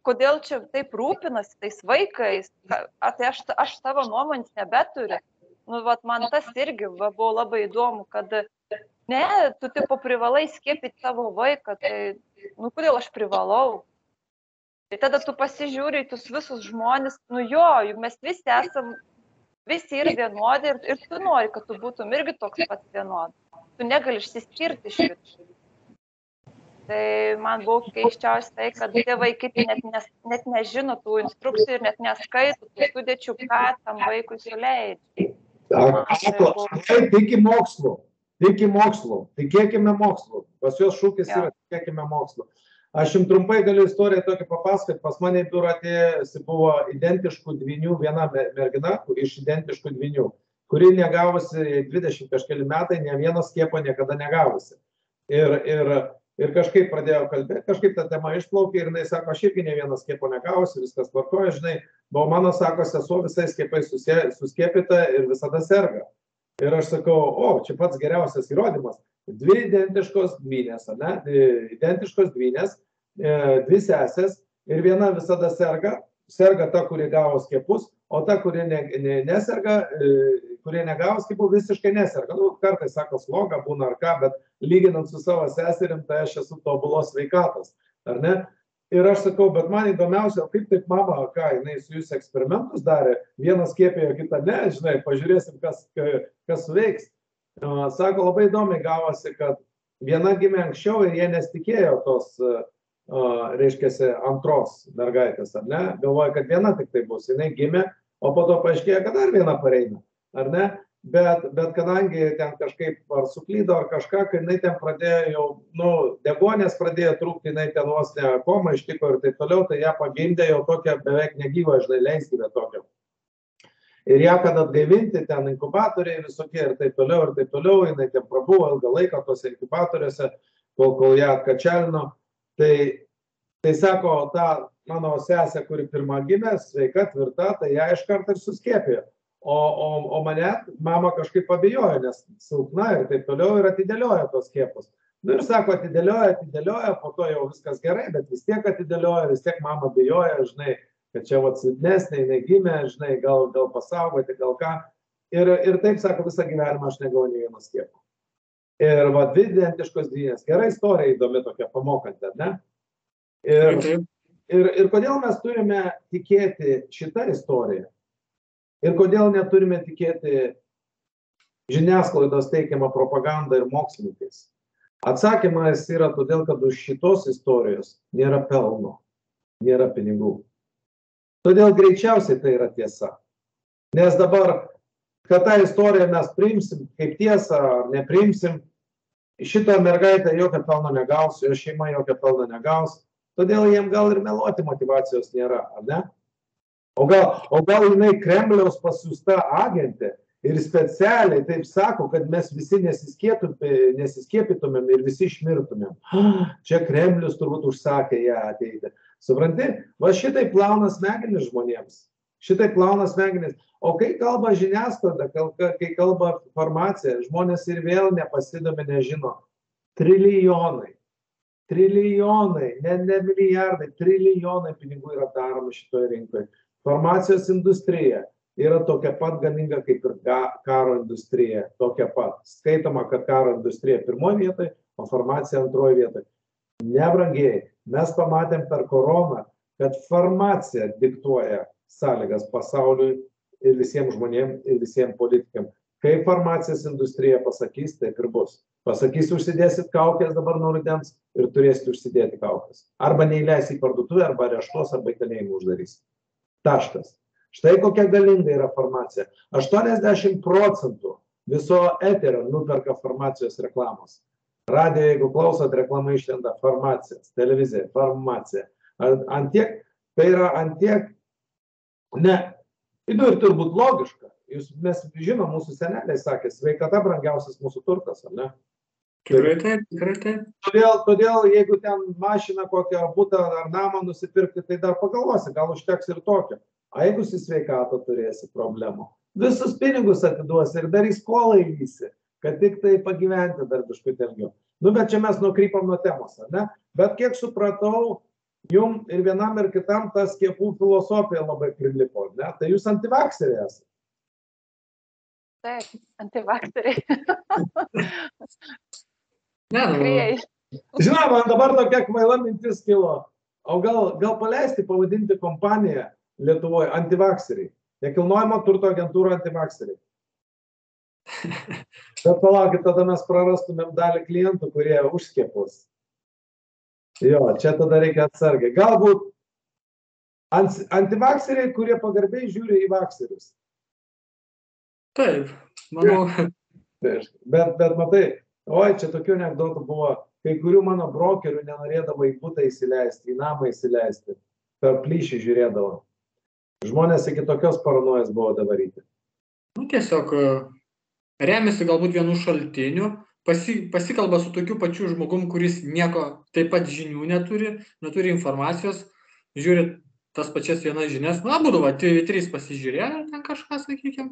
kodėl čia taip rūpinasi tais vaikais, ar tai aš, aš savo nuomonės nebeturiu. Nu, vat, man tas irgi va, buvo labai įdomu, kad ne, tu tipo privalai skiepyti savo vaiką, tai, nu, kodėl aš privalau? Tai tada tu pasižiūri į tus visus žmonės, nu jo, juk mes visi esam, visi yra vienodi ir, ir tu nori, kad tu būtum irgi toks pats vienodi. Tu negali išsiskirti šitą. Tai man buvo keiščiausia tai, kad tėvai kiti net, nes, net nežino tų instrukcijų ir net neskaito tų sudėčių, ką tam vaikui suleidžia. Tiki mokslu, tiki mokslu, tikėkime mokslu. Pas juos šūkis yra tikėkime mokslu. Aš jums trumpai galiu istoriją tokį papasakoti. Pas mane į biurą atėjusi buvo identiškų dvynių, viena mergina iš identiškų dvynių, kuri negavusi dvidešimt kažkeli metai, ne vieno skiepo niekada negavusi. Ir, ir, ir kažkaip pradėjo kalbėti, kažkaip ta tema išplaukė ir jinai sako, aš irgi ne vieną skiepo negavusi, viskas tvarkoja, žinai, buvo mano, sako, sesuo visais skiepais suskiepita ir visada serga. Ir aš sakau, o, čia pats geriausias įrodymas. Dvi identiškos dvynės, ne, identiškos dvynės, dvi sesės ir viena visada serga, serga ta, kuri gavo skiepus, o ta, kuri ne, ne, neserga, kurie negavo skiepų, visiškai neserga. Nu, kartais sako, sloga būna ar ką, bet lyginant su savo seserim, tai aš esu tobulos sveikatos, ar ne? Ir aš sakau, bet man įdomiausia, kaip taip mama, ką, jinai su jūs eksperimentus darė, vienas skiepėjo, kitą ne, žinai, pažiūrėsim, kas, kas suveiks. Sako, labai įdomiai gavosi, kad viena gimė anksčiau ir jie nesitikėjo tos, reiškiasi, antros mergaitės, ar ne? Galvoja, kad viena tik tai bus, jinai gimė, o po to paaiškėjo, kad dar viena pareina, ar ne? Bet, bet kadangi ten kažkaip ar suklydo ar kažką, kai jinai ten pradėjo jau, nu, degonės pradėjo trūkti, jinai ten vos ne koma ištiko ir taip toliau, tai ją pagimdė jau tokia beveik negyva, žinai, leisgyvė tokia. Ir ją, kad atgaivinti, ten inkubatoriai visokie ir taip toliau ir taip toliau, jinai ten prabuvo ilgą laiką tose inkubatoriuose, kol, kol ją atkačelino. Tai, tai sako, ta mano sesė, kuri pirmą gimė, sveika, tvirta, tai ją iš karto ir suskiepėjo. O, o, o mane mama kažkaip pabijojo, nes silpna ir taip toliau ir atidėliojo tos skiepus. Nu ir sako, atidėliojo, atidėliojo, po to jau viskas gerai, bet vis tiek atidėliojo, vis tiek mama bijojo, žinai, kad čia vat silpnesnė, jinai gimė, žinai, gal, gal pasaugoti, gal ką. Ir, ir taip, sako, visą gyvenimą aš negavau nei vieno skiepo. Ir va, dvi identiškos dvynės. Gera istorija įdomi tokia, pamokanti, ne? Ir, ir, ir kodėl mes turime tikėti šitą istoriją? Ir kodėl neturime tikėti žiniasklaidos teikiamą propagandą ir mokslininkais? Atsakymas yra todėl, kad už šitos istorijos nėra pelno, nėra pinigų. Todėl greičiausiai tai yra tiesa. Nes dabar, kad tą istoriją mes priimsim kaip tiesą ar nepriimsim, šitą mergaitę jokio pelno negaus, jo šeima jokio pelno negaus, todėl jiem gal ir meluoti motyvacijos nėra, ar ne? O gal, o gal jinai Kremliaus pasiųsta agentė ir specialiai taip sako, kad mes visi nesiskiepytumėm ir visi išmirtumėm. Čia Kremlius turbūt užsakė ją ateiti. Supranti? Va šitai plauna smegenis žmonėms. Šitai plauna smegenis. O kai kalba žiniasklaida, kai kalba farmacija, žmonės ir vėl nepasidomi, nežino. Trilijonai. Trilijonai, ne, ne milijardai, trilijonai pinigų yra daroma šitoje rinkoje. Farmacijos industrija yra tokia pat galinga kaip ir karo industrija, tokia pat. Skaitoma, kad karo industrija pirmoje vietoje, o farmacija antroje vietoje. Nebrangiai, mes pamatėm per koroną, kad farmacija diktuoja sąlygas pasauliui ir visiems žmonėms, ir visiems politikams. Kai farmacijos industrija pasakys, taip ir bus. Pasakys, užsidėsit kaukės dabar nuo rudens ir turėsit užsidėti kaukės. Arba neįleis į parduotuvę, arba areštuos, arba į kalėjimą uždarys. Taškas. Štai kokia galinga yra farmacija. aštuoniasdešimt procentų viso eterio nuperka farmacijos reklamos. Radio, jeigu klausot, reklama išlenda farmacijos, televizija, farmacija. Ant tiek, tai yra ant tiek, ne, nu ir turbūt logiška. Jūs, mes žinom, mūsų seneliai sakė, sveikata brangiausias mūsų turtas, ar ne? Tikrai taip, tikrai taip. Todėl, todėl, jeigu ten mašiną kokią ar butą ar namą nusipirkti, tai dar pagalvosi, gal užteks ir tokio. A jeigu su sveikato turėsi problemų, visus pinigus atiduosi ir dar į skolą įlysi, kad tik tai pagyventi dar biškutį ilgiau. Nu, bet čia mes nukrypam nuo temos, ar ne? Bet kiek supratau, jum ir vienam ir kitam tas skiepų filosofija labai prilipo, ne? Tai jūs antivakseriai esate. Taip, antivakseriai. Ne, nu, Tikrieji. Žinoma, man dabar tokia kvaila mintis kilo. O gal, gal paleisti pavadinti kompaniją Lietuvoje antivakseriai. Nekilnojamo turto agentūra antivakseriai. Bet palaukit, tada mes prarastumėm dalį klientų, kurie už skiepus. Jo, čia tada reikia atsargiai. Galbūt antivakseriai, kurie pagarbiai žiūri į vakserius. taip, manau, Bet, bet matai, oi, čia tokių anekdotų buvo, kai kurių mano brokerių nenorėdavo į butą įsileisti, į namą įsileisti, per plyšį žiūrėdavo. Žmonės iki tokios paranojas buvo davaryti. nu, tiesiog e, remiasi galbūt vienu šaltiniu, pasi, pasikalba su tokiu pačiu žmogum, kuris nieko taip pat žinių neturi, neturi informacijos, žiūri tas pačias vienas žinias, na, būdavo, T V trys pasižiūrėjo, ten kažką, sakykime,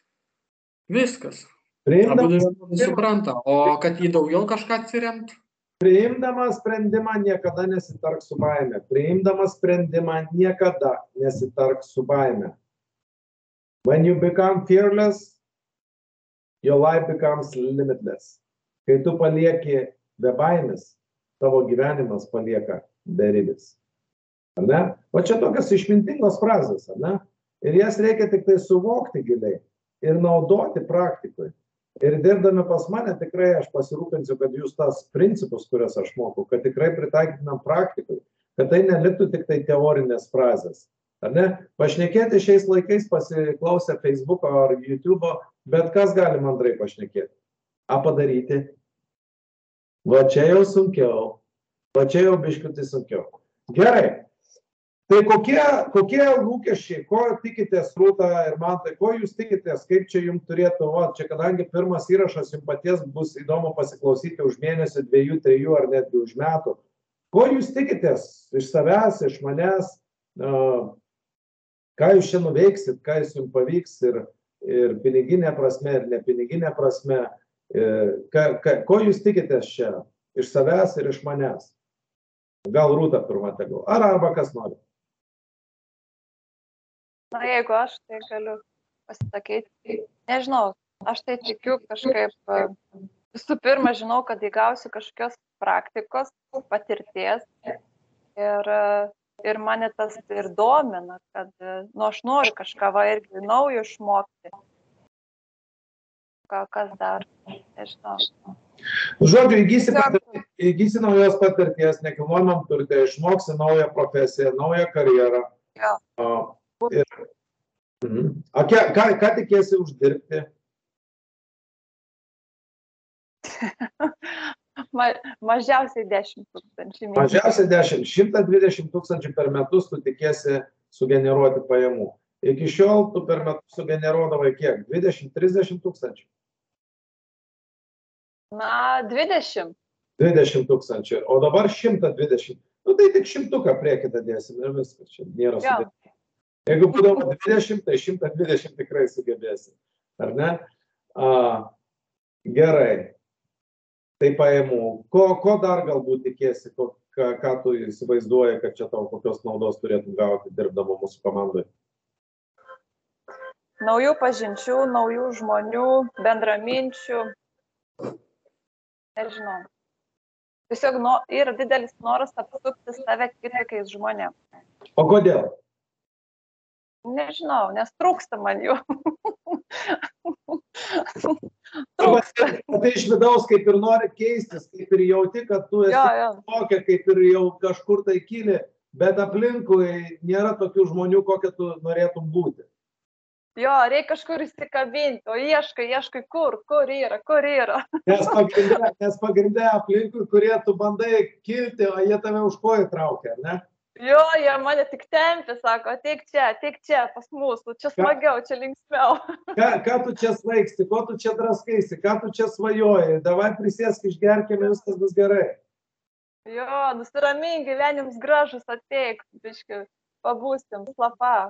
viskas. Abu Priimdamas, supranta, o kad į daugiau kažką atsiremt, priimdamas sprendimą niekada nesitark su baime. Priimdamas sprendimą niekada nesitark su baime. When you become fearless, your life becomes limitless. Kai tu palieki be baimės, tavo gyvenimas palieka beribis. Ar ne? O čia tokios išmintingos frazės, ar ne? Ir jas reikia tik tai suvokti giliai ir naudoti praktikoje. Ir dirbdami pas mane tikrai aš pasirūpinsiu, kad jūs tas principus, kurias aš mokau, kad tikrai pritaikytumėm praktikui, kad tai neliktų tik tai teorinės frazės. Ar ne? Pašnekėti šiais laikais pasiklausę Facebook'o ar YouTube'o, bet kas gali mandrai pašnekėti? A padaryti? Va čia jau sunkiau, va čia jau biškiutai sunkiau. Gerai. Tai kokie, kokie lūkesčiai, ko tikitės, Rūta ir Mantai, ko jūs tikitės, kaip čia jums turėtų, o čia kadangi pirmas įrašas jums paties bus įdomu pasiklausyti už mėnesį, dviejų, trijų ar netgi už metų. Ko jūs tikitės iš savęs, iš manęs, uh, ką jūs čia nuveiksit, ką jūs jums pavyks ir, ir piniginė prasme, ir nepiniginė prasme, ir, ka, ka, ko jūs tikitės čia iš savęs ir iš manęs? Gal Rūta pirmą tegul, ar arba kas nori. Na, jeigu aš tai galiu pasisakyti, nežinau, aš tai tikiu kažkaip, visų pirma, žinau, kad įgausiu kažkokios praktikos, patirties ir, ir mane tas ir domina, kad, nu, aš noriu kažką va irgi naujo išmokti. Kas dar, nežinau. Žodžiu, įgysi, patirties, įgysi naujos patirties, nekilnojamam turte, išmoksi naują profesiją, naują karjerą. Jo. Ir, mhm. A, ką, ką, ką tikėsi uždirbti? Ma, mažiausiai dešimt tūkstančių. Mažiausiai dešimt, šimtas dvidešimt tūkstančių per metus tu tikėsi sugeneruoti pajamų. Iki šiol tu per metus sugeneruodavai kiek? dvidešimt trisdešimt tūkstančių? Na, dvidešimt. dvidešimt tūkstančių, o dabar šimtas dvidešimt. Nu tai tik šimtuką priekį dadėsim ir viskas, čia nėra sudėtinga. Jeigu būdavo dvidešimt, tai šimtas dvidešimt tikrai sugebėsi, ar ne? A, gerai, tai pajamų. Ko, ko dar galbūt tikėsi, ko, ką, ką tu įsivaizduoji, kad čia tau kokios naudos turėtum gauti dirbdama mūsų komandoje? Naujų pažinčių, naujų žmonių, bendraminčių. Nežinau. Tiesiog no, yra didelis noras apsupti save kitokiais žmonėms. O kodėl? Nežinau, nes trūksta man jų. Trūksta. Tai iš vidaus kaip ir nori keistis, kaip ir jauti, kad tu esi jo, jo. tokia, kaip ir jau kažkur tai kyli, bet aplinkui nėra tokių žmonių, kokie tu norėtum būti. Jo, reikia kažkur įsikabinti, o ieškai, ieškai kur, kur yra, kur yra. Nes pagrindė, nes pagrindė aplinkui, kurie tu bandai kilti, o jie tave už kojų traukia, ne? Jo, jie mane tik tempia, sako, ateik čia, ateik čia pas mūsų, čia smagiau, čia linksmiau. Ką, ką tu čia svaigsti, ko tu čia draskaisi, ką tu čia svajoji, davai prisėsk, išgerkime, viskas bus gerai. Jo, nusiramink, gyvenims gražus, ateik, biški, pabūstim, slapa.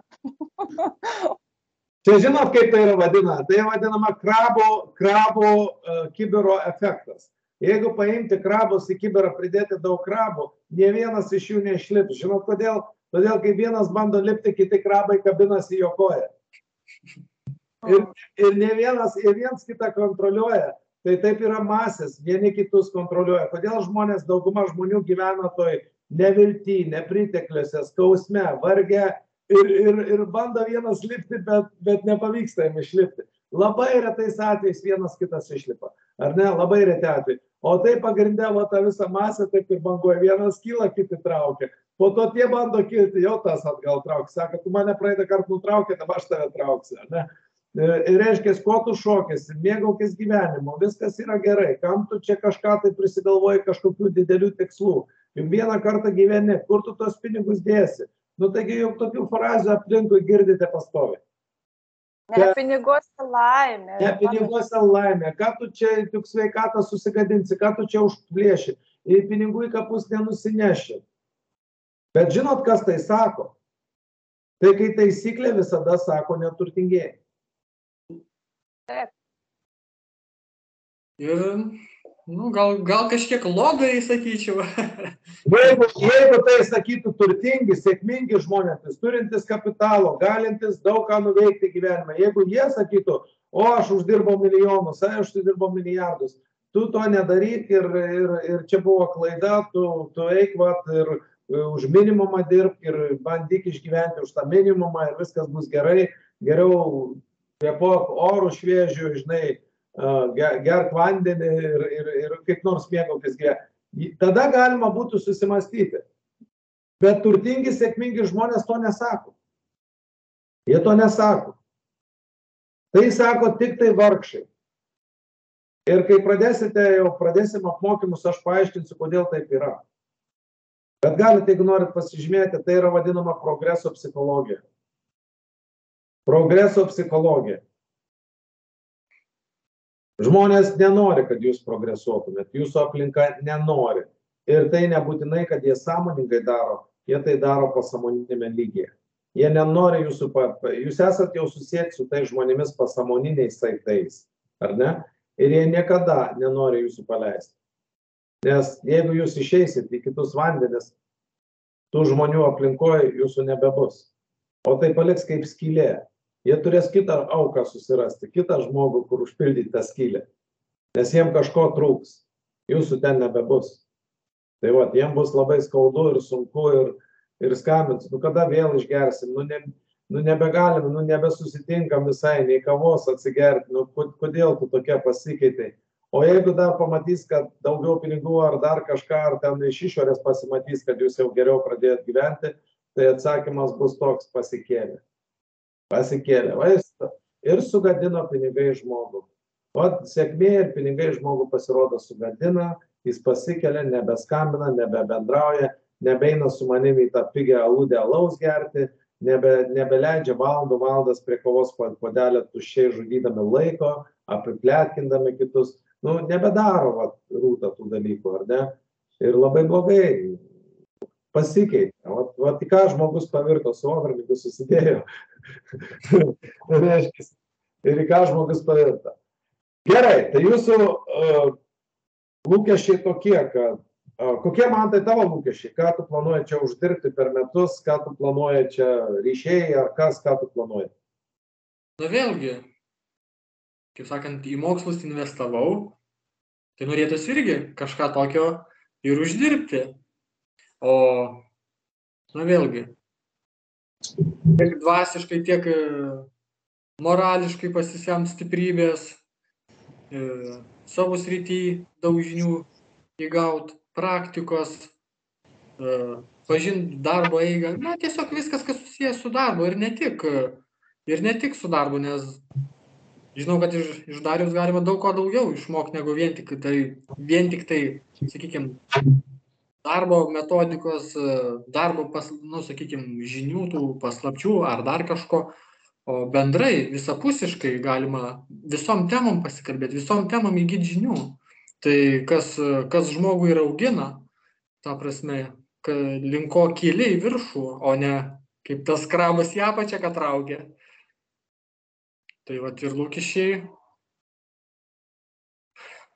Čia žinot, kaip tai yra vadina? Tai vadinama krabo, krabo uh, kibiro efektas. Jeigu paimti krabus į kibirą, pridėti daug krabų, ne vienas iš jų neišlips. Žinot kodėl? Todėl, kai vienas bando lipti, kiti krabai kabinasi jo koją. Ir, ir ne vienas, ir viens kitą kontroliuoja. Tai taip yra masės, vieni kitus kontroliuoja. Kodėl žmonės, dauguma žmonių gyvena toj nevilty, nepritekliuose, skausme, varge ir, ir, ir bando vienas lipti, bet, bet nepavyksta jam išlipti. Labai retais atvejais vienas kitas išlipa. Ar ne? Labai reti atvejai. O tai pagrindė va tą visą masę, taip ir banguoja. Vienas kyla, kiti traukia. Po to tie bando kilti, jau tas atgal traukia. Sako, tu mane praeitą kartą nutraukė, dabar aš tave trauksiu. Ar ne? Ir reiškia, kuo tu šokėsi, mėgaukis gyvenimu, viskas yra gerai, kam tu čia kažką tai prisigalvoji kažkokių didelių tikslų. Juk vieną kartą gyveni, kur tu tos pinigus dėsi. Nu taigi juk tokių frazių aplinkui girdite pastoviai. Ne piniguose laimė. Ne piniguose laimė, ką tu čia tik sveikatą susigadinsi, ką tu čia užplėši, į pinigų į kapus nenusineši. Bet žinot, kas tai sako? Tai kai taisyklė visada sako neturtingieji. Taip. Ir, nu, gal, gal kažkiek logai, sakyčiau. Jeigu, jeigu tai sakytų turtingi, sėkmingi žmonės, turintys kapitalo, galintys daug ką nuveikti gyvenime, jeigu jie sakytų, o aš uždirbau milijonus, aš uždirbau milijardus, tu to nedaryk ir, ir, ir čia buvo klaida, tu, tu eik vat, ir už minimumą dirbk ir bandyk išgyventi už tą minimumą ir viskas bus gerai, geriau kvėpuok orų šviežių, žinai, gerk vandenį ir, ir, ir kaip nors mėgaukis gyvenimą. Tada galima būtų susimastyti. Bet turtingi, sėkmingi žmonės to nesako. Jie to nesako. Tai sako tik tai vargšai. Ir kai pradėsite, jau pradėsim apmokymus, aš paaiškinsiu, kodėl taip yra. Bet galite, jeigu norit pasižymėti, tai yra vadinama progreso psichologija. Progreso psichologija. Žmonės nenori, kad jūs progresuotumėt, jūsų aplinka nenori. Ir tai nebūtinai, kad jie sąmoningai daro, jie tai daro pasąmoninėme lygyje. Jie nenori jūsų, jūs esat jau susijęti su tai žmonėmis pasąmoniniais saitais, ar ne? Ir jie niekada nenori jūsų paleisti. Nes jeigu jūs išeisit į kitus vandenis, tų žmonių aplinkoje jūsų nebebus. O tai paliks kaip skylė. Jie turės kitą auką susirasti, kitą žmogų, kur užpildyti tą skylę. Nes jiem kažko trūks. Jūsų ten nebebus. Tai va, jiem bus labai skaudu ir sunku ir, ir skambins. Nu kada vėl išgersim? Nu, ne, nu nebegalim, nu nebesusitinkam visai, nei kavos atsigerti. Nu kodėl tu tokia pasikeitai? O jeigu dar pamatys, kad daugiau pinigų ar dar kažką, ar ten iš išorės pasimatys, kad jūs jau geriau pradėjot gyventi, tai atsakymas bus toks: pasikėlė. Pasikėlė vaistą ir sugadino pinigai žmogų. O sėkmė ir pinigai žmogų pasirodo sugadina, jis pasikelia, nebeskambina, nebebendrauja, nebeina su manimi į tą pigią aludę alaus gerti, nebe, nebeleidžia valandų valandas prie kavos puodelio tuščiai žudydami laiko, apipletkindami kitus. Nu, nebedaro va, rūta tų dalykų, ar ne? Ir labai blogai pasikeitė. Vat, vat į ką žmogus pavirto, su ogrininku susidėjo. Ir į ką žmogus pavirto. Gerai, tai jūsų uh, lūkesčiai tokie, kad uh, kokie man tai tavo lūkesčiai, ką tu planuoji čia uždirbti per metus, ką tu planuoji čia ryšiai, ar kas, ką tu planuoji? Na vėlgi, kaip sakant, į mokslus investavau, tai norėtųsi irgi kažką tokio ir uždirbti. O, na vėlgi, tiek dvasiškai, tiek morališkai pasisemt stiprybės, e, savo srity daug žinių įgaut, praktikos, e, pažint darbo eigą, na tiesiog viskas, kas susijęs su darbu ir ne tik, ir ne tik su darbu, nes žinau, kad iš, iš Dariaus galima daug ko daugiau išmokti, negu vien tik tai, vien tik tai, sakykime, darbo metodikos, darbo, pas, nu, sakykime, žinių, tų paslapčių ar dar kažko, o bendrai, visapusiškai galima visom temom pasikalbėti, visom temom įgyti žinių. Tai kas, kas žmogų ir augina, ta prasme, link ko kyli į viršų, o ne kaip tas krabas į apačią, kad traukia. Tai vat ir lūkesčiai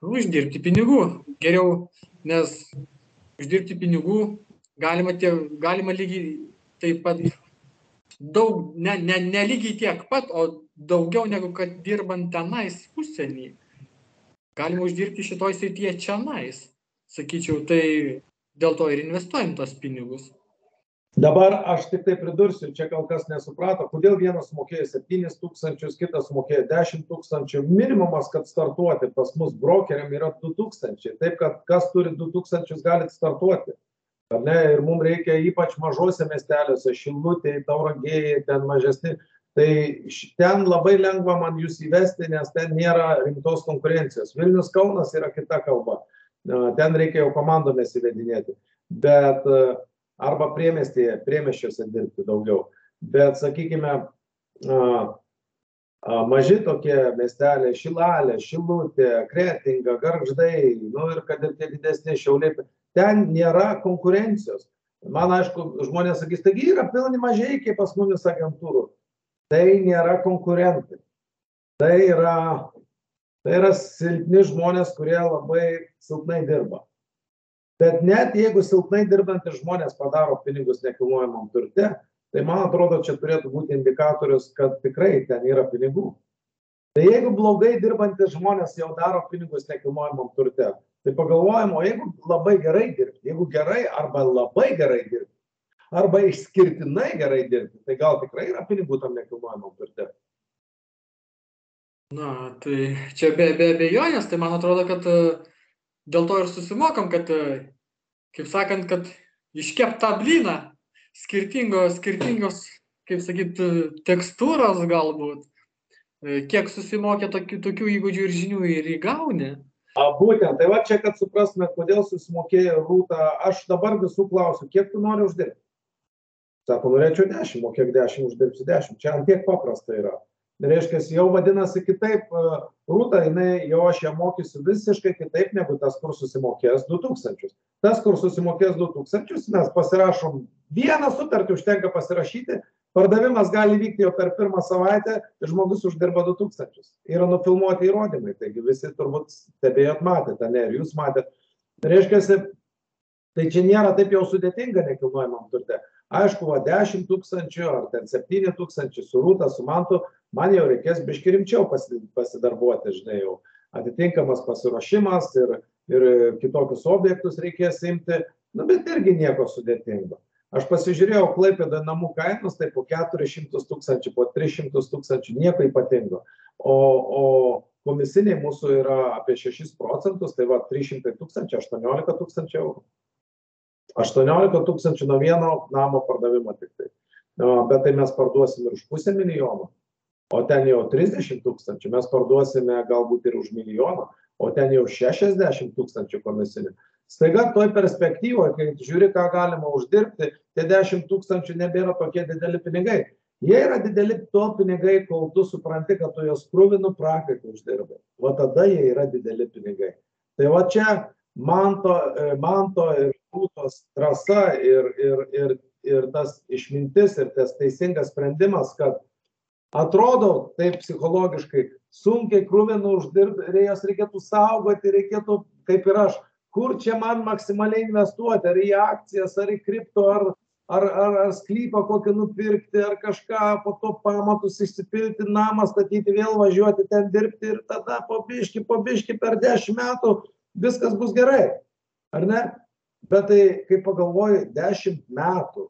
Uždirbti pinigų. Geriau, nes uždirbti pinigų galima, tie, galima lygiai taip pat daug, ne, ne, ne lygiai tiek pat, o daugiau negu kad dirbant tenais užsienį. Galima uždirbti šitoj srityje čionais. Sakyčiau, tai dėl to ir investuojam tos pinigus. Dabar aš tik tai pridursiu, čia gal kas nesuprato, kodėl vienas mokėjo septynis tūkstančius, kitas mokėjo dešimt tūkstančių. Minimumas, kad startuoti pas mus brokeriam yra du tūkstančiai. Taip, kad kas turi du tūkstančius, galit startuoti. Ar ne? Ir mums reikia ypač mažose miesteliuose, Šilutėje, Tauragėje, ten mažesni. Tai ten labai lengva man jūs įvesti, nes ten nėra rimtos konkurencijos. Vilnius, Kaunas yra kita kalba. Ten reikia jau komandomis įvedinėti. Bet arba priemiestyje, priemiesčiuose dirbti daugiau. Bet, sakykime, maži tokie miesteliai, Šilalė, Šilutė, Kretinga, Gargždai, nu ir kad ir tie didesni Šiauliai, ten nėra konkurencijos. Man aišku, žmonės sakys, taigi yra pilni mažeikiai pas mumis agentūrų. Tai nėra konkurentai. Tai yra, tai yra silpni žmonės, kurie labai silpnai dirba. Bet net jeigu silpnai dirbantys žmonės padaro pinigus nekilnojamam turte, tai man atrodo, čia turėtų būti indikatorius, kad tikrai ten yra pinigų. Tai jeigu blogai dirbantys žmonės jau daro pinigus nekilnojamam turte, tai pagalvojam, o jeigu labai gerai dirbti, jeigu gerai arba labai gerai dirbti, arba išskirtinai gerai dirbti, tai gal tikrai yra pinigų tam nekilnojamam turte. Na, tai čia be, be abejonės, tai man atrodo, kad dėl to ir susimokam, kad, kaip sakant, kad iškept tą blyną, skirtingos, skirtingos, kaip sakyt, tekstūros galbūt, kiek susimokė tokių, tokių įgūdžių ir žinių ir įgauni. A, būtent, tai va čia, kad suprastumėt, kodėl susimokėjo Rūta, aš dabar visų klausiu, kiek tu nori uždirbti? Sako, norėčiau dešimt, o kiek dešimt uždirbsiu dešimt, čia ant tiek paprasta yra. Reiškia, jau vadinasi kitaip, Rūta, jinai, jau aš ją mokysiu visiškai kitaip, negu tas, kur susimokės du tūkstančius. Tas, kur susimokės du tūkstančius, mes pasirašom vieną sutartį, užtenka pasirašyti, pardavimas gali vykti jau per pirmą savaitę ir žmogus uždirba du tūkstančius. Yra nufilmuoti įrodymai, taigi visi turbūt stebėjot matėte, ne, ir jūs matėte. Reiškia, tai čia nėra taip jau sudėtinga nekilnojamam turte. Aišku, va, dešimt tūkstančių ar ten septyni tūkstančių su Rūta, su Mantu, man jau reikės biški rimčiau pasidarbuoti, žinai, jau atitinkamas pasiruošimas ir, ir kitokius objektus reikės imti, nu, bet irgi nieko sudėtingo. Aš pasižiūrėjau Klaipėdoje namų kainos, tai po keturis šimtus tūkstančių, po tris šimtus tūkstančių, nieko ypatingo. O, o komisiniai mūsų yra apie šešis procentus, tai va, trys šimtai tūkstančių, aštuoniolika tūkstančių eurų. aštuoniolika tūkstančių nuo vieno namo pardavimo tik tai. Bet tai mes parduosim ir už pusę milijono, o ten jau trisdešimt tūkstančių, mes parduosime galbūt ir už milijoną, o ten jau šešiasdešimt tūkstančių komisinių. Staiga toj perspektyvoje, kai žiūri, ką galima uždirbti, tie dešimt tūkstančių nebėra tokie dideli pinigai. Jie yra dideli to pinigai, kol tu supranti, kad tu jos krūvinų prakaitų uždirbai. Va tada jie yra dideli pinigai. Tai va čia Manto, Manto ir Rūtos drąsa ir, ir, ir, ir tas išmintis ir tas teisingas sprendimas, kad atrodo taip psichologiškai sunkiai krūvinų uždirbti, jas reikėtų saugoti, reikėtų, kaip ir aš, kur čia man maksimaliai investuoti, ar į akcijas, ar į kripto, ar, ar, ar, ar sklypą kokį nupirkti, ar kažką, po to pamatus išsipilti, namą statyti, vėl važiuoti ten dirbti ir tada po biški, po biški per dešimt metų viskas bus gerai, ar ne? Bet tai, kai pagalvoju, dešimt metų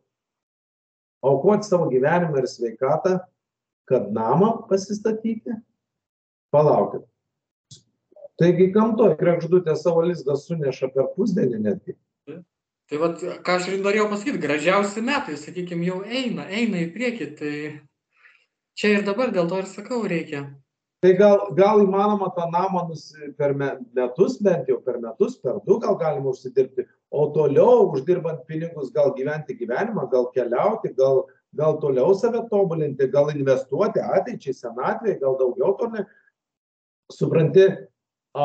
aukoti savo gyvenimą ir sveikatą, kad namą pasistatyti, palaukit. Taigi gamtoj kregždutė savo lizdą suneša per pusdienį netgi. Tai vat, ką aš norėjau pasakyti, gražiausi metai, sakykime, jau eina, eina į priekį, tai čia ir dabar dėl to ir sakau reikia. Tai gal, gal įmanoma tą namą per metus, bent jau per metus, per du gal galima užsidirbti, o toliau uždirbant pinigus gal gyventi gyvenimą, gal keliauti, gal, gal toliau save tobulinti, gal investuoti ateičiai, senatvėje, gal daugiau to ne. Supranti, a,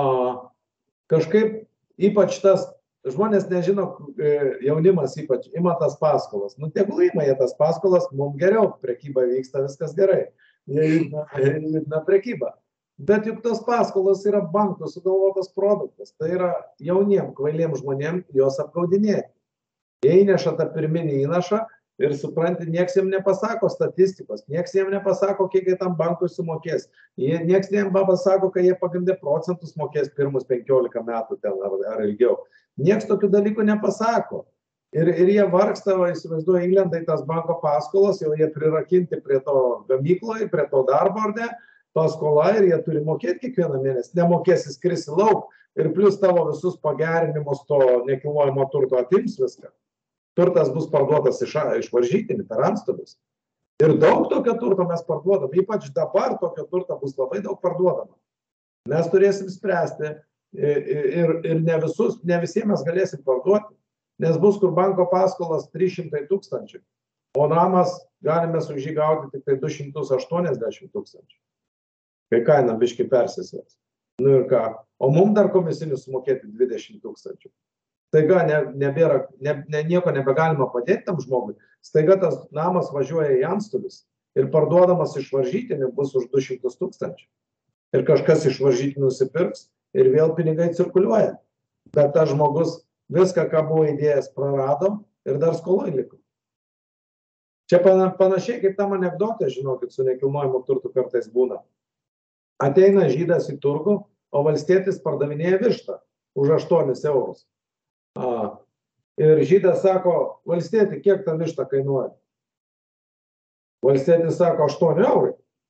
kažkaip ypač tas, žmonės nežino, jaunimas ypač ima tas paskolas. Nu, tegul ima jie tas paskolas, mums geriau, prekyba vyksta, viskas gerai. Jie na prekyba. Bet juk tos paskolos yra bankų sugalvotas produktas. Tai yra jauniem, kvailiem žmonėm jos apgaudinėti. Jie įneša tą pirminį įnašą ir supranti, nieks jiem nepasako statistikos, nieks jiem nepasako, kiek jie tam bankui sumokės. Jie, nieks jiem pasako, kad jie pagrindė procentus mokės pirmus penkiolika metų ten ar, ar ilgiau. Nieks tokių dalykų nepasako. Ir, ir jie vargsta, įsivaizduoja, įlenda į tas banko paskolas, jau jie prirakinti prie to gamykloje, prie to darbo, ar ne, paskola ir jie turi mokėti kiekvieną mėnesį. Nemokės įskrisi lauk ir plus tavo visus pagerinimus to nekilnojamo turto atims viską. Turtas bus parduotas iš, iš varžytinį per antstolius. Ir daug tokio turto mes parduodam. Ypač dabar tokio turto bus labai daug parduodama. Mes turėsim spręsti ir, ir, ir ne, visus, ne visiems mes galėsim parduoti. Nes bus kur banko paskolas trys šimtai tūkstančių. O namas galime už jį gauti tik tai du šimtus aštuoniasdešimt tūkstančių. Kai kaina biški persisvės. Nu ir ką? O mums dar komisinius sumokėti dvidešimt tūkstančių. Staiga ne, nebėra, ne, ne, nieko nebegalima padėti tam žmogui. Staiga tas namas važiuoja į antstolius ir parduodamas iš varžytinių bus už du šimtus tūkstančių. Ir kažkas iš varžytinių nusipirks ir vėl pinigai cirkuliuoja. Bet tas žmogus viską, ką buvo įdėjęs, prarado ir dar skoloj liko. Čia panašiai kaip tam anekdotė, žinokit, su nekilnojimu turtu kartais būna. Ateina žydas į turgų, o valstietis pardavinėja vištą už aštuonis eurus. A, ir žydas sako, valstieti, kiek ta višta kainuoja? Valstietis sako, aštuoni eurai.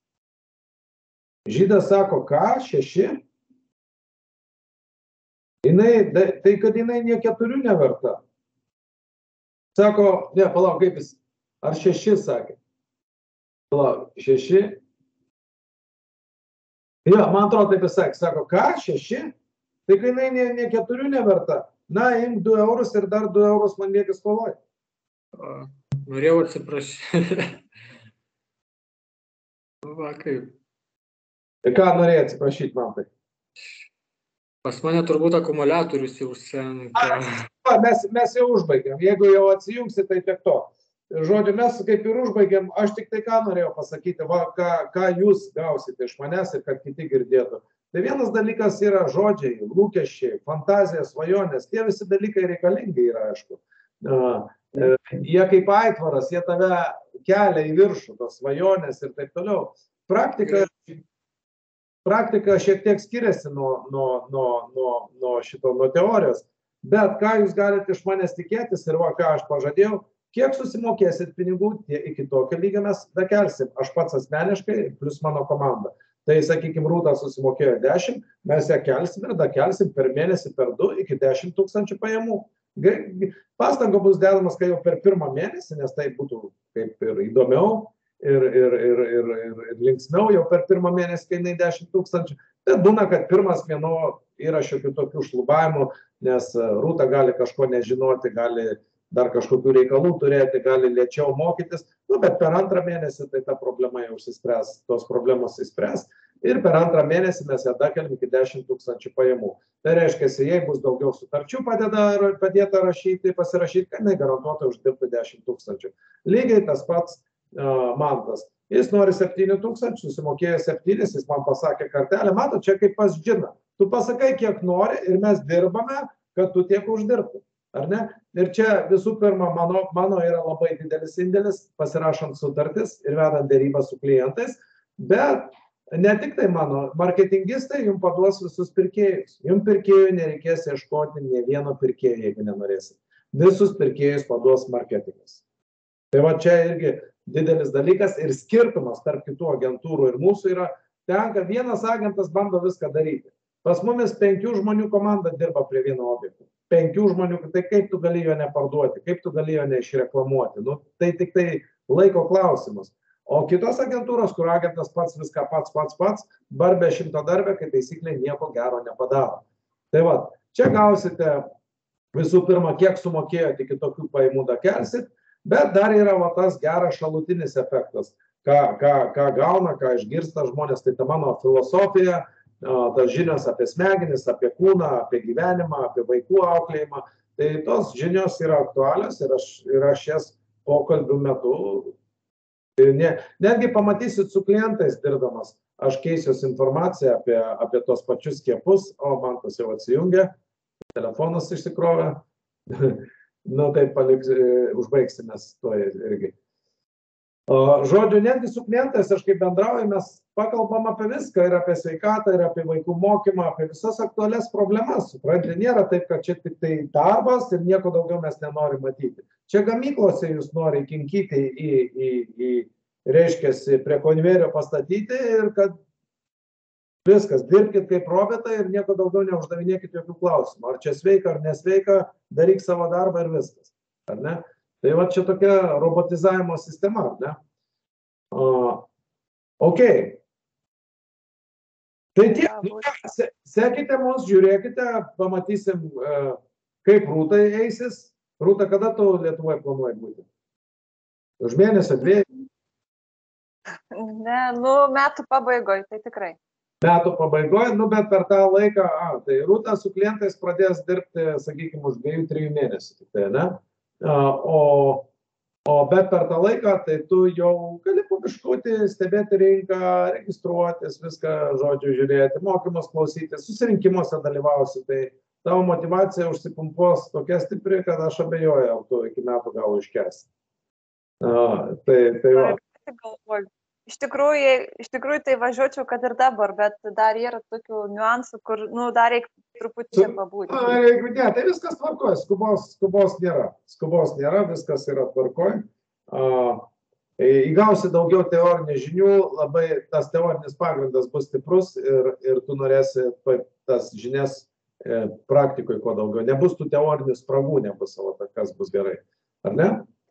Žydas sako, ką, šeši? Jinai, tai kad jinai nie keturių neverta. Sako, ne, palauk, kaip jis, ar šeši sakė? Palauk, šeši? Jo, man atrodo, taip jis sakė, sako, ką, šeši? Tai kai jinai nie, nie keturių neverta. Na, imk du eurus ir dar du eurus man lieki skoloj. Norėjau atsiprašyti. Va, kaip. Ir ką norėjai atsiprašyti man tai? Pas mane turbūt akumuliatorius jau senka. Mes, mes jau užbaigėm. Jeigu jau atsijungsi, tai tiek to. Žodžiu, mes kaip ir užbaigėm. Aš tik tai ką norėjau pasakyti, va, ką, ką jūs gausite iš manęs ir kad kiti girdėtų. Tai vienas dalykas yra žodžiai, lūkesčiai, fantazija, svajonės. Tie visi dalykai reikalingi yra, aišku. Jie kaip aitvaras, jie tave kelia į viršų, tos svajonės ir taip toliau. Praktika, praktika šiek tiek skiriasi nuo, nuo, nuo, nuo, nuo šito, nuo teorijos. Bet ką jūs galite iš manęs tikėtis ir va, ką aš pažadėjau, kiek susimokėsit pinigų, tie iki tokio lygio mes dakelsim. Aš pats asmeniškai, plus mano komanda. Tai, sakykime, Rūta susimokėjo dešimt, mes ją kelsim ir dakelsim per mėnesį, per du, iki dešimt tūkstančių pajamų. Pastango bus dedamas, kai jau per pirmą mėnesį, nes tai būtų kaip ir įdomiau ir, ir, ir, ir, ir, ir linksmiau jau per pirmą mėnesį, kai jinai dešimt tūkstančių. Bet būna, kad pirmas mėnuo yra šiokių tokių šlubavimų, nes Rūta gali kažko nežinoti, gali dar kažkokių reikalų turėti, gali lėčiau mokytis, nu, bet per antrą mėnesį tai ta problema jau išsispręs, tos problemos išspręs ir per antrą mėnesį mes ją dakelim iki dešimt tūkstančių pajamų. Tai reiškia, jei bus daugiau sutarčių padeda, padėta rašyti, pasirašyti, kad jinai garantuotai uždirbtų dešimt tūkstančių. Lygiai tas pats uh, Mantas. Jis nori septynių tūkstančių, susimokėjo septynis, jis man pasakė kartelę, mato, čia kaip pas džiną. Tu pasakai, kiek nori ir mes dirbame, kad tu tiek uždirbtų. Ar ne? Ir čia visų pirma, mano, mano yra labai didelis indėlis, pasirašant sutartis ir vedant dėrybą su klientais, bet ne tik tai mano, marketingistai jums paduos visus pirkėjus. Jums pirkėjų nereikės ieškoti ne vieno pirkėjo, jeigu nenorėsit. Visus pirkėjus paduos marketingas. Tai va čia irgi didelis dalykas ir skirtumas tarp kitų agentūrų ir mūsų yra, tenka vienas agentas bando viską daryti. Pas mumis penkių žmonių komanda dirba prie vieno objekto. Penkių žmonių, tai kaip tu gali jo neparduoti, kaip tu gali jo neišreklamuoti. Nu, tai tik tai laiko klausimas. O kitos agentūros, kur agentas pats viską pats, pats, pats, barbė šimto darbę, kai taisyklė nieko gero nepadaro. Tai va, čia gausite visų pirma, kiek sumokėjote, iki tokių pajamų dakelsit, bet dar yra va, tas geras šalutinis efektas, ką, ką, ką gauna, ką išgirsta žmonės, tai ta mano filosofija, tas žinios apie smegenis, apie kūną, apie gyvenimą, apie vaikų auklėjimą. Tai tos žinios yra aktualios ir aš, ir aš jas pokalbių metu, ne, netgi pamatysit su klientais dirbdamas, aš keisiuosi informaciją apie, apie tos pačius skiepus, o man tas jau atsijungia, telefonas išsikrovė. Nu, tai paliks, užbaigsim mes to irgi. O, žodžiu, netgi su klientais, aš kaip bendrauju, mes pakalbam apie viską, ir apie sveikatą, ir apie vaikų mokymą, apie visas aktualias problemas. Suprantate, nėra taip, kad čia tik tai darbas ir nieko daugiau mes nenorim matyti. Čia gamyklose jūs nori kinkyti į, į, į reiškiasi, prie konvejerio pastatyti ir kad viskas, dirbkit kaip robotai ir nieko daugiau neuždavinėkit jokių klausimų. Ar čia sveika, ar nesveika, daryk savo darbą ir viskas. Ar ne? Tai va čia tokia robotizavimo sistema, ar ne? O, ok. Tai tiek, nu, se, sekite mus, žiūrėkite, pamatysim, kaip Rūtai eisis. Rūta, kada tu Lietuvoje planuoji būti? Už mėnesio, dviejų? Ne, nu, metų pabaigoje, tai tikrai. Metų pabaigoje, nu, bet per tą laiką, a, tai Rūta su klientais pradės dirbti, sakykime, už dviejų, trijų mėnesių, tik tai, ne? O, o bet per tą laiką, tai tu jau gali pabiškoti, stebėti rinką, registruotis, viską, žodžiu, žiūrėti, mokymus klausyti, susirinkimuose dalyvausi, tai tavo motivacija užsipumpuos tokia stipri, kad aš abejoju, ar tu iki metų gal iškesi. Tai, tai va. Iš tikrųjų, iš tikrųjų tai važiuočiau, kad ir dabar, bet dar yra tokių niuansų, kur, nu, dar reikia truputį čia pabūti. Jeigu ne, tai viskas tvarkoj, skubos, skubos nėra. Skubos nėra, viskas yra tvarkoj. Įgausi daugiau teorinių žinių, labai tas teorinis pagrindas bus stiprus ir, ir tu norėsi tas žinias praktikoje kuo daugiau. Nebus tų teorinių spragų, nebus savo, kas bus gerai. Ar ne?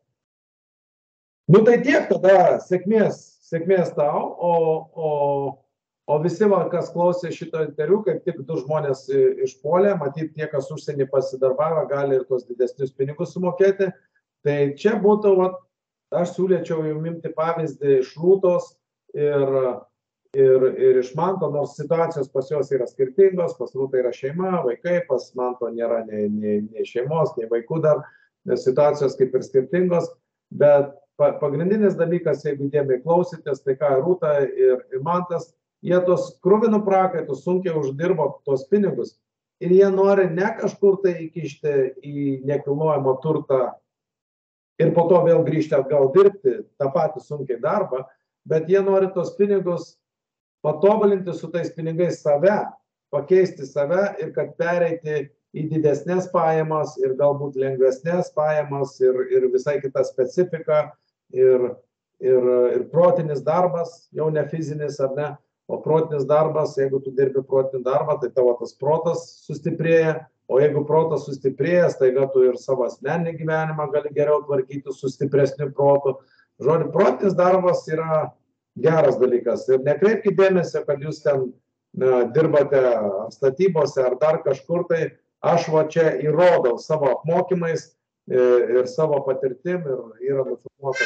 Nu tai tiek tada, sėkmės, sėkmės tau, o, o, o visi, va, kas klausė šito interviu, kaip tik du žmonės išpuolė, matyt, tie, kas užsienį pasidarbavę, gali ir tos didesnius pinigus sumokėti. Tai čia būtų, va, aš siūlėčiau jums imti pavyzdį iš Rūtos ir, ir, ir iš Manto, nors situacijos pas jos yra skirtingos, pas Rūtą yra šeima, vaikai, pas Manto nėra nei, nei, nei šeimos, nei vaikų dar, nes situacijos kaip ir skirtingos, bet pagrindinis dalykas, jeigu dėmiai klausytės, tai ką Rūta ir, ir Mantas, jie tos kruvinų prakaitų sunkiai uždirbo tos pinigus ir jie nori ne kažkur tai įkišti į nekilnojamo turtą ir po to vėl grįžti atgal dirbti tą patį sunkiai darbą, bet jie nori tos pinigus patobulinti su tais pinigais save, pakeisti save ir kad pereiti į didesnės pajamas ir galbūt lengvesnės pajamas ir, ir visai kitą specifiką ir, ir, ir protinis darbas, jau ne fizinis ar ne, o protinis darbas, jeigu tu dirbi protinį darbą, tai tavo tas protas sustiprėja, o jeigu protas sustiprėjęs, tai tu ir savo asmeninį gyvenimą gali geriau tvarkyti su stipresniu protu. Žodžiu, protinis darbas yra geras dalykas ir nekreipkite dėmesio, kad jūs ten na, dirbate statybose ar dar kažkur, tai aš va čia įrodau savo apmokymais ir savo patirtim ir yra nufilmuota.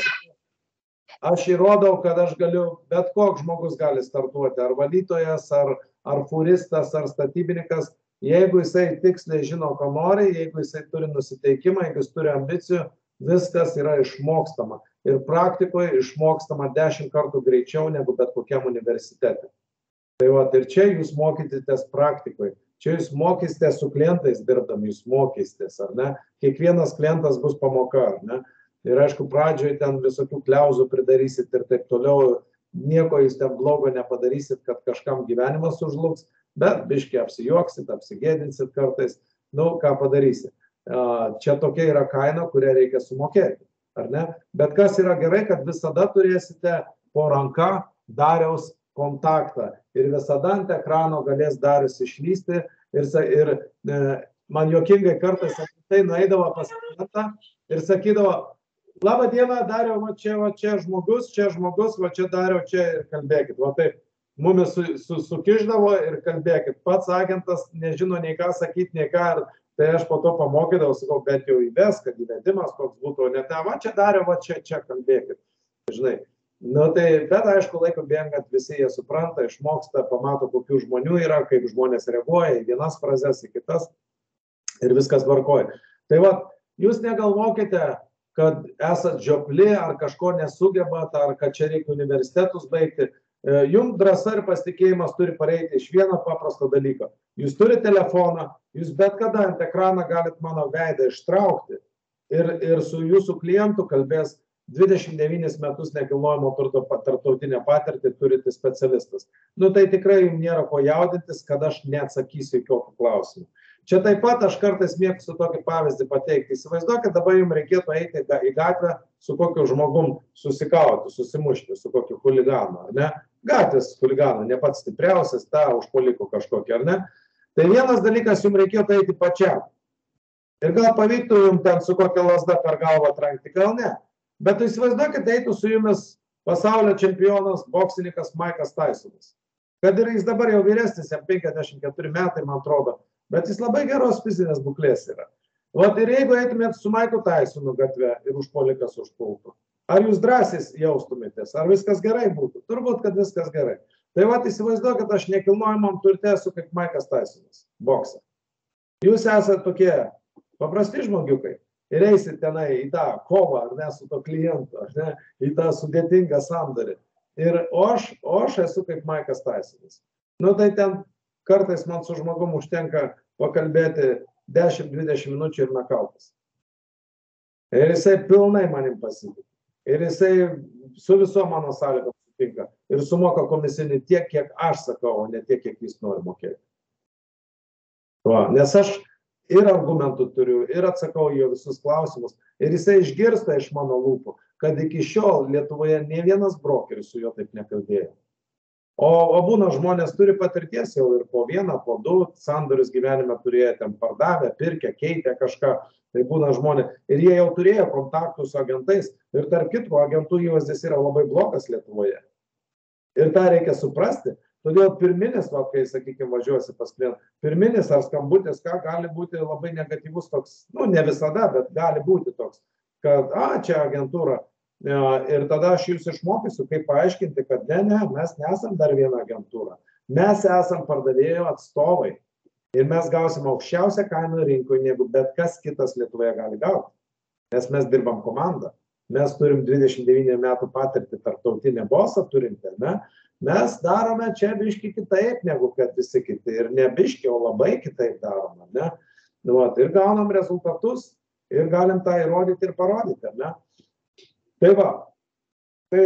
Aš įrodau, kad aš galiu, bet koks žmogus gali startuoti, ar valytojas, ar, ar furistas, ar statybininkas, jeigu jisai tiksliai žino, ko nori, jeigu jisai turi nusiteikimą, jeigu jis turi ambicijų, viskas yra išmokstama. Ir praktikoje išmokstama dešimt kartų greičiau negu bet kokiam universitete. Tai va, ir čia jūs mokytitės praktikoje. Čia jūs mokysitės su klientais dirbdami, jūs mokysitės, ar ne? Kiekvienas klientas bus pamoka, ar ne? Ir aišku, pradžioje ten visokių kliauzų pridarysit ir taip toliau, nieko jūs ten blogo nepadarysit, kad kažkam gyvenimas sužlugs, bet biškai apsijuoksit, apsigėdinsit kartais, nu, ką padarysit. Čia tokia yra kaina, kurią reikia sumokėti, ar ne? Bet kas yra gerai, kad visada turėsite po ranka Dariaus kontaktą ir visada ant ekrano galės Darius išlysti ir, ir e, man juokingai kartais tai nueidavo pas klientą ir sakydavo, labą dieną, Dariau, va čia, va čia žmogus, čia žmogus, va čia Dariau, čia ir kalbėkit. Va taip, mumis su, su, sukiždavo ir kalbėkit. Pats agentas nežino nei ką sakyti, nei ką, ir, tai aš po to pamokydavau, sakau, bet jau įves, kad įvedimas toks būtų, o ne ta, va čia Dariau, va čia, čia kalbėkit. Žinai. Nu, tai, bet aišku, laiko bėgant visi jie supranta, išmoksta, pamato, kokių žmonių yra, kaip žmonės reaguoja į vienas frazes, į kitas ir viskas tvarkoja. Tai va, jūs negalvokite, kad esat žiopli ar kažko nesugebat, ar kad čia reikia universitetus baigti. Jums drąsa ir pasitikėjimas turi pareiti iš vieno paprasto dalyko. Jūs turite telefoną, jūs bet kada ant ekraną galit mano veidą ištraukti ir, ir su jūsų klientu kalbės dvidešimt devynis metus nekilnojamo turto tarptautinę patirtį turintis specialistas. Nu tai tikrai jums nėra ko jaudintis, kad aš neatsakysiu į kokį klausimą. Čia taip pat aš kartais mėgstu tokį pavyzdį pateikti. Įsivaizduokit, dabar jums reikėtų eiti į gatvę su kokiu žmogum susikauti, susimušti, su kokiu huliganu, ar ne? Gatvės huliganu, ne pats stipriausias, tą užpuolikų kažkokį, ar ne? Tai vienas dalykas, jums reikėtų eiti pačiam. Ir gal pavyktų jums ten su kokia lasda per galvą trankti, gal ne. Bet įsivaizduokit, eitų su jumis pasaulio čempionas, boksininkas Maikas Taisonas. Kad ir jis dabar jau vyresnis, jam penkiasdešimt keturi metai, man atrodo, bet jis labai geros fizinės būklės yra. Vat ir jeigu eitumėt su Maiku Taisonu gatve ir užpuolikas užpultų, ar jūs drąsiai jaustumėtės, ar viskas gerai būtų? Turbūt, kad viskas gerai. Tai vat įsivaizduokit, aš nekilnojamam turte esu kaip Maikas Taisonas, bokse. Jūs esate tokie paprasti žmogiukai ir eisit tenai į tą kovą, ar ne, su to klientu, ar ne, į tą sudėtingą sandorį. Ir o aš, o aš esu kaip Maikas Taisonas. Nu tai ten kartais man su žmogum užtenka pakalbėti dešimt dvidešimt minučių ir nakautas. Ir jisai pilnai manim pasitikė. Ir jisai su viso mano sąlygom sutinka. Ir sumoka komisinį tiek, kiek aš sakau, o ne tiek, kiek jis nori mokėti. Va, nes aš ir argumentų turiu, ir atsakau jo visus klausimus. Ir jisai išgirsta iš mano lūpų, kad iki šiol Lietuvoje ne vienas brokeris su juo taip nekalbėjo. O, o būna žmonės turi patirties jau ir po vieną, po du sandorius gyvenime turėjo, ten pardavę, pirkę, keitę kažką. Tai būna žmonės. Ir jie jau turėjo kontaktų su agentais. Ir tarp kitko, agentų įvaizdis yra labai blogas Lietuvoje. Ir tą reikia suprasti. Todėl pirminis, va, kai, sakykime, važiuosi pas klientą, pirminis ar skambutis, ką gali būti labai negatyvus toks, nu, ne visada, bet gali būti toks, kad, a, čia agentūra. Ir tada aš jūs išmokysiu, kaip paaiškinti, kad ne, ne, mes nesam dar viena agentūra. Mes esam pardavėjo atstovai. Ir mes gausim aukščiausią kainą rinkoje, negu bet kas kitas Lietuvoje gali gauti. Nes mes dirbam komandą. Mes turim dvidešimt devynių metų patirtį tarptautinę bosą turinti, ne? Mes darome čia biški kitaip, negu kad visi kiti. Ir ne biški, o labai kitaip darome, ne? Nu, ir gaunam rezultatus ir galim tą įrodyti ir parodyti, ne? Tai va, tai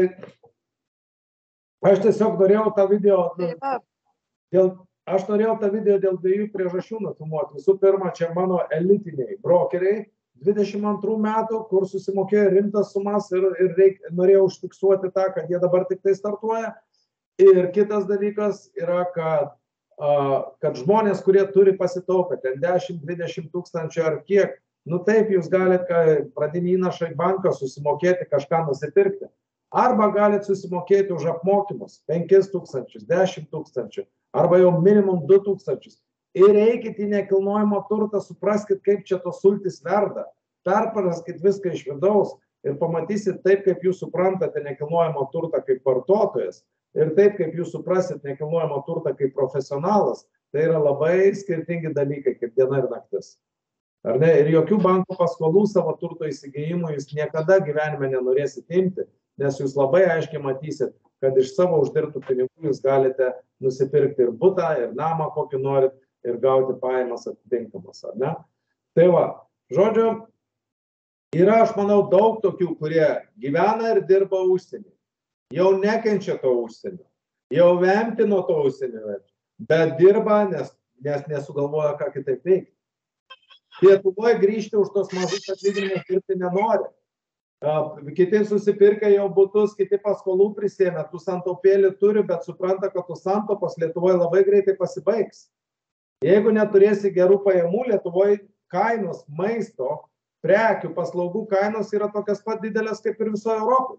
aš tiesiog norėjau tą video, dėl, aš norėjau tą video dėl dviejų priežasčių nufilmuoti. Visų pirma, čia mano elitiniai brokeriai, dvidešimt antrų metų, kur susimokėjo rimtas sumas ir, ir reik, norėjau užfiksuoti tą, kad jie dabar tik tai startuoja. Ir kitas dalykas yra, kad, a, kad žmonės, kurie turi pasitaupę, ten dešimt dvidešimt tūkstančių ar kiek, nu taip, jūs galite pradinį įnašą į banką susimokėti, kažką nusipirkti. Arba galite susimokėti už apmokymus penkis tūkstančius, dešimt tūkstančių, arba jau minimum du tūkstančius. Ir eikit į nekilnojimo turtą, supraskit, kaip čia tos sultis verda. Perpraskit viską iš vidaus ir pamatysit taip, kaip jūs suprantate nekilnojimo turtą kaip vartotojas. Ir taip, kaip jūs suprasit nekilnojamo turtą kaip profesionalas, tai yra labai skirtingi dalykai, kaip diena ir naktis. Ar ne? Ir jokių bankų paskolų savo turto įsigijimų jūs niekada gyvenime nenorėsit imti, nes jūs labai aiškiai matysit, kad iš savo uždirbtų pinigų jūs galite nusipirkti ir butą, ir namą, kokį norit, ir gauti pajamas atitinkamas, ar ne? Tai va, žodžiu, yra, aš manau, daug tokių, kurie gyvena ir dirba užsienį. Jau nekenčia to užsienio, jau vemti nuo to užsienio, bet dirba, nes, nes nesugalvoja, ką kitaip veikti. Lietuvoje grįžti už tos mažus atlyginimus dirbti nenori. Kiti susipirka jau butus, kiti paskolų prisėmė, tų santaupėlį turi, bet supranta, kad tų santaupos Lietuvoje labai greitai pasibaigs. Jeigu neturėsi gerų pajamų, Lietuvoje kainos maisto, prekių, paslaugų kainos yra tokias pat didelės kaip ir visoje Europoje.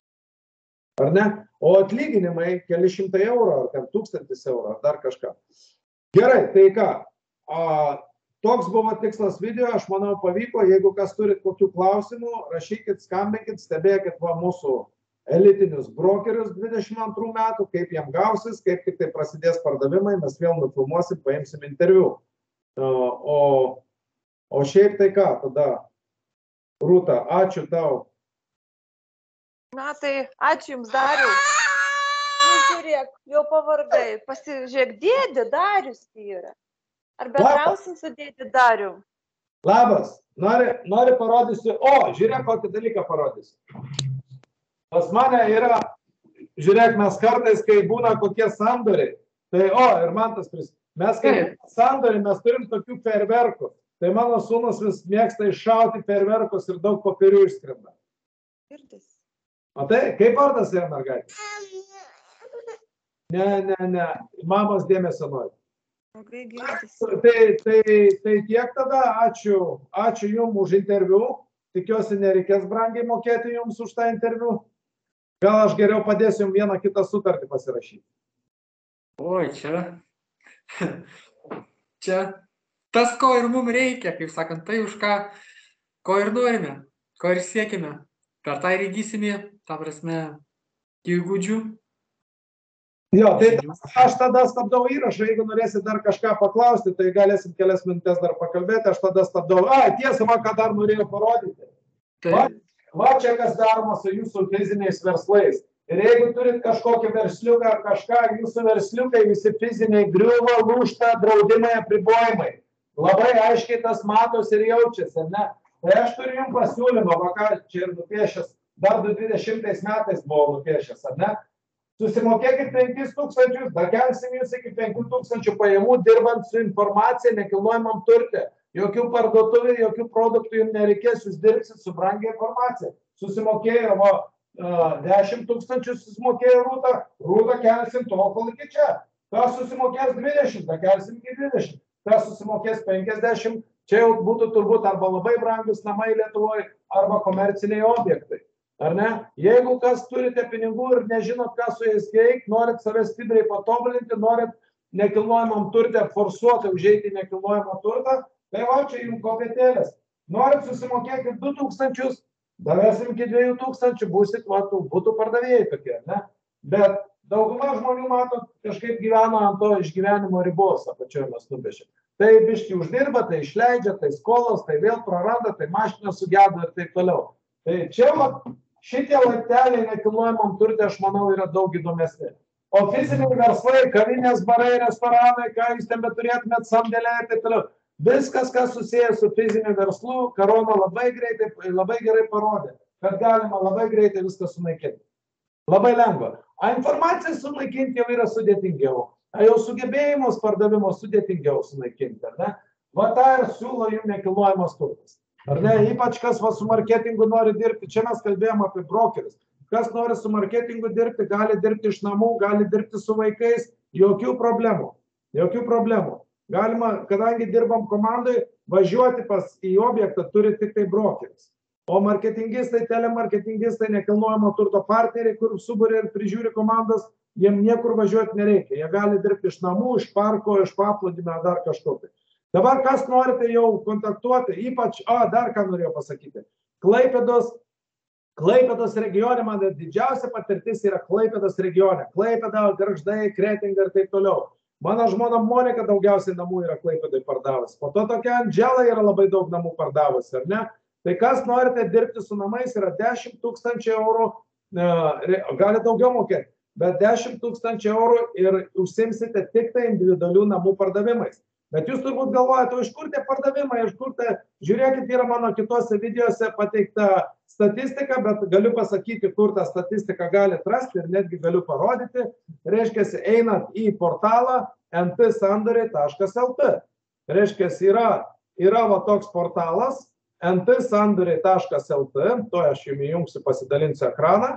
Ar ne? O atlyginimai keli šimtai eurų, ar ten tūkstantis eurų, ar dar kažką. Gerai, tai ką? A, toks buvo tikslas video, aš manau pavyko. Jeigu kas turit kokių klausimų, rašykit, skambinkit, stebėkit va mūsų elitinius brokerius dvidešimt antrų metų, kaip jiem gausis, kaip tik tai prasidės pardavimai, mes vėl nufilmuosim, paimsim interviu. O, o šiaip tai ką, tada, Rūta, ačiū tau. Na tai, ačiū Jums, Dariau. žiūrėk, jau pavargai. Pasižiūrėk, dėdė Darius tai yra. Ar bendrausim su dėdė Dariu? Labas, nori, nori parodysiu, o, žiūrėk, kokį dalyką parodysiu. Pas mane yra, žiūrėk, mes kartais, kai būna kokie sandoriai, tai, o, ir man tas pris, mes kai sandoriai, mes turim tokių fejerverkų, tai mano sūnus vis mėgsta iššauti fejerverkus ir daug popierių išskrenda. O tai, kaip vardas yra mergaitė? Ne, ne, ne, mamos dėmesio nori. Tai, tai, tai tiek tada, ačiū, ačiū jums už interviu, tikiuosi nereikės brangiai mokėti jums už tą interviu. Gal aš geriau padėsiu jums vieną kitą sutartį pasirašyti. Oi, čia, čia tas, ko ir mums reikia, kaip sakant, tai už ką, ko ir norime, ko ir siekime. Per tai ir įgysime, ta prasme, įgūdžių. Jo, tai aš tada stabdau įrašą, jeigu norėsit dar kažką paklausti, tai galėsim kelias minutės dar pakalbėti, aš tada stabdau. A, tiesa, va, ką dar norėjau parodyti. Va, va čia kas daroma su jūsų fiziniais verslais. Ir jeigu turit kažkokį versliuką ar kažką, jūsų versliukai visi fiziniai griuva, lūžta, draudimai, apribojimai. Labai aiškiai tas matos ir jaučiasi, ne? Tai aš turiu jums pasiūlymą, va ką čia ir nupiešęs, dar du tūkstančiai dvidešimtais metais buvau nupiešęs, ar ne? Susimokėkit penkis tūkstančius, dar kelsim jūs iki penkių tūkstančių pajamų, dirbant su informacija nekilnojamam turte. Jokių parduotuvių, jokių produktų jums nereikės, jūs dirbsit su brangia informacija. Susimokėjo, va, dešimt tūkstančių susimokėjo Rūta, Rūta kelsim tol, kol iki čia. Kas susimokės dvidešimt, dar kelsim iki dvidešimt. Kas susimokės penkiasdešimt, čia jau būtų turbūt arba labai brangus namai Lietuvoje, arba komerciniai objektai. Ar ne? Jeigu kas turite pinigų ir nežinot, ką su jais veikti, norit save stipriai patobulinti, norit nekilnojamam turte forsuoti užeiti nekilnojamą turtą, tai va, čia jums kopėtėlės. Norit susimokėti du tūkstančius, davesim iki dviejų tūkstančių, būsit, va, būtų pardavėjai tokie, ne? Bet dauguma žmonių, matot, kažkaip gyvena ant to išgyvenimo ribos, apačioje mes nupešėm. Tai biški uždirba, tai išleidžia, tai skolos, tai vėl praranda, tai mašina sugedo ir taip toliau. Tai čia, va, šitie laipteliai nekilnojamam turte, aš manau, yra daug įdomesni. O fiziniai verslai, kavinės, barai, restoranai, ką jūs ten beturėtumėt, sandėliai ir taip toliau. Viskas, kas susijęs su fiziniu verslu, korona labai greitai, labai gerai parodė, kad galima labai greitai viską sunaikinti. Labai lengva. O informaciją sunaikinti jau yra sudėtingiau. O jau sugebėjimus pardavimo sudėtingiau sunaikinti, ar ne? Va tą ir siūlo jums nekilnojamas turtas. Ar ne? Ypač kas va su marketingu nori dirbti, čia mes kalbėjom apie brokerius. Kas nori su marketingu dirbti, gali dirbti iš namų, gali dirbti su vaikais, jokių problemų. Jokių problemų. Galima, kadangi dirbam komandai, važiuoti pas į objektą turi tik tai brokeris. O marketingistai, telemarketingistai, nekilnojamo turto partneriai, kur suburia ir prižiūri komandas, jiem niekur važiuoti nereikia. Jie gali dirbti iš namų, iš parko, iš paplūdimio, dar kažkur. Dabar kas norite jau kontaktuoti, ypač, a, dar ką norėjau pasakyti. Klaipėdos, Klaipėdos regione, man didžiausia patirtis yra Klaipėdos regione. Klaipėda, Gargždai, Kretinga ir taip toliau. Mano žmona Monika daugiausiai namų yra Klaipėdai pardavęs. Po to tokia Andžela yra labai daug namų pardavęs, ar ne? Tai kas norite dirbti su namais yra dešimt tūkstančių eurų, gali daugiau mokėti, bet dešimt tūkstančių eurų ir užsimsite tik tai individualių namų pardavimais. Bet jūs turbūt galvojate, o iš kur tie pardavimai, iš kur tai, žiūrėkit, yra mano kitose videose pateikta statistika, bet galiu pasakyti, kur tą statistiką galite rasti ir netgi galiu parodyti. Reiškia, einat į portalą en te sandoriai taškas el te. Reiškia, yra, yra va toks portalas en te sandoriai taškas el te, to aš jums įjungsiu, pasidalinsiu ekraną.